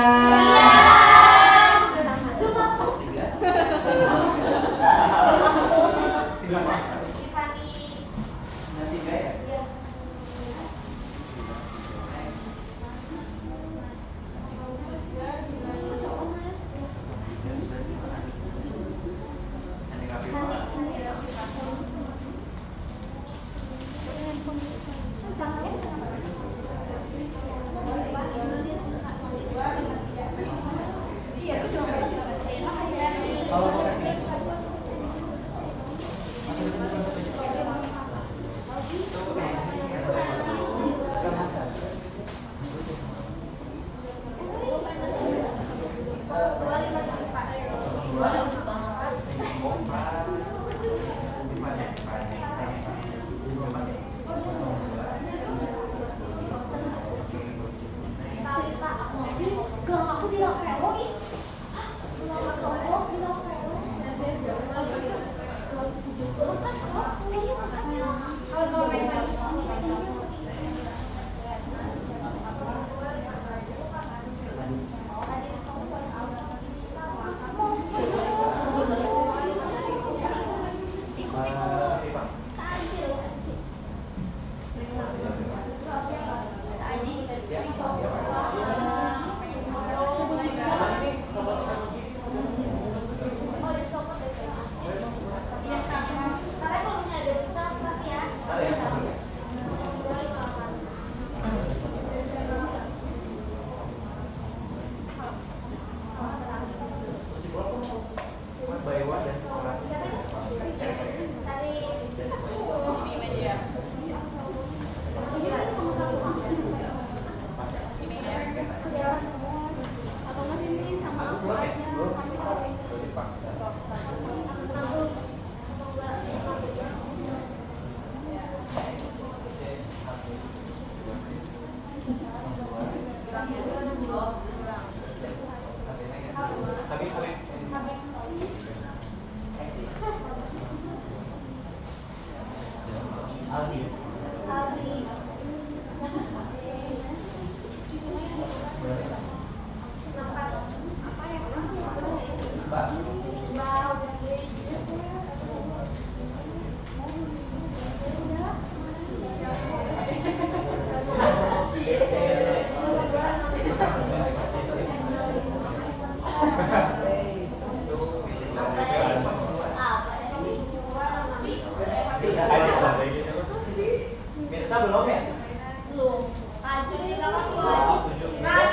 Mirsa belum ya? Belum. Haji juga kan wajib. Kan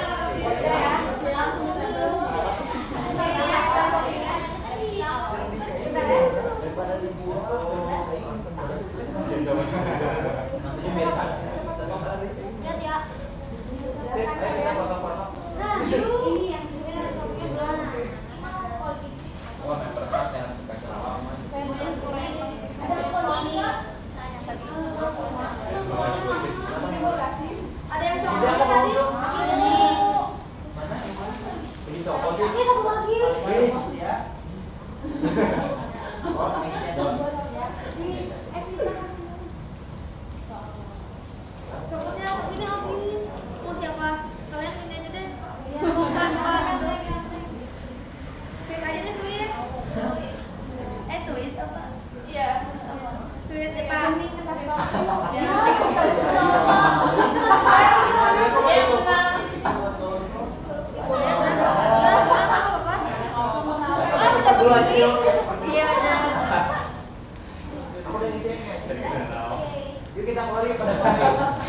daripada libur nantinya Mirsa lihat ya. ayo kita foto-foto. Ini yang belum. Oh, member card yang suka ceramah. Ada yang coklat tadi? Ini. Mana? Ini coklat. Ini satu lagi. Ini ya. Oh, ini dong. Coklatnya ini habis. Mau siapa? Kalian ini aja deh. Sweet aja deh, sweet. Sweet apa? Iya. Sweet deh, Pak. Iya benar. Aku udah ngisi yuk kita keluar yuk pada saat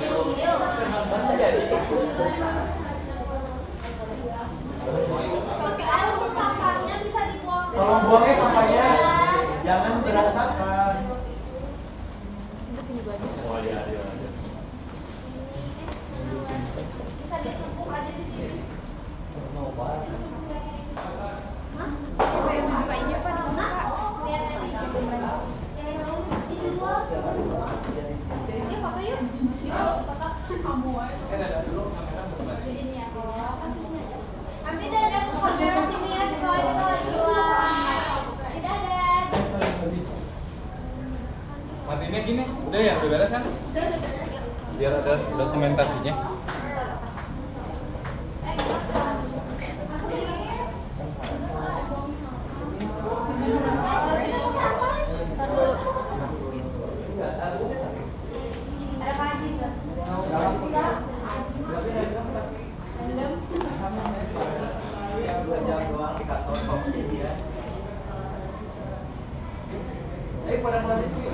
Untuk sampahnya bisa dibuang. tolong buangnya sampahnya jangan berantakan. Oh iya. Bisa ditumpuk aja di sini. Hah? Bukainya apa? Lihat ini. Ini luar. Ini foto yuk. Kamu nanti dadah ke kamera sini ya, soalnya kita lagi luar. Dadah. Matiin gini, udah ya, udah beres kan? Biar ada dokumentasinya. Ada kaji nggak? Dua jam doang di kantor kok ya. Pada keluar itu.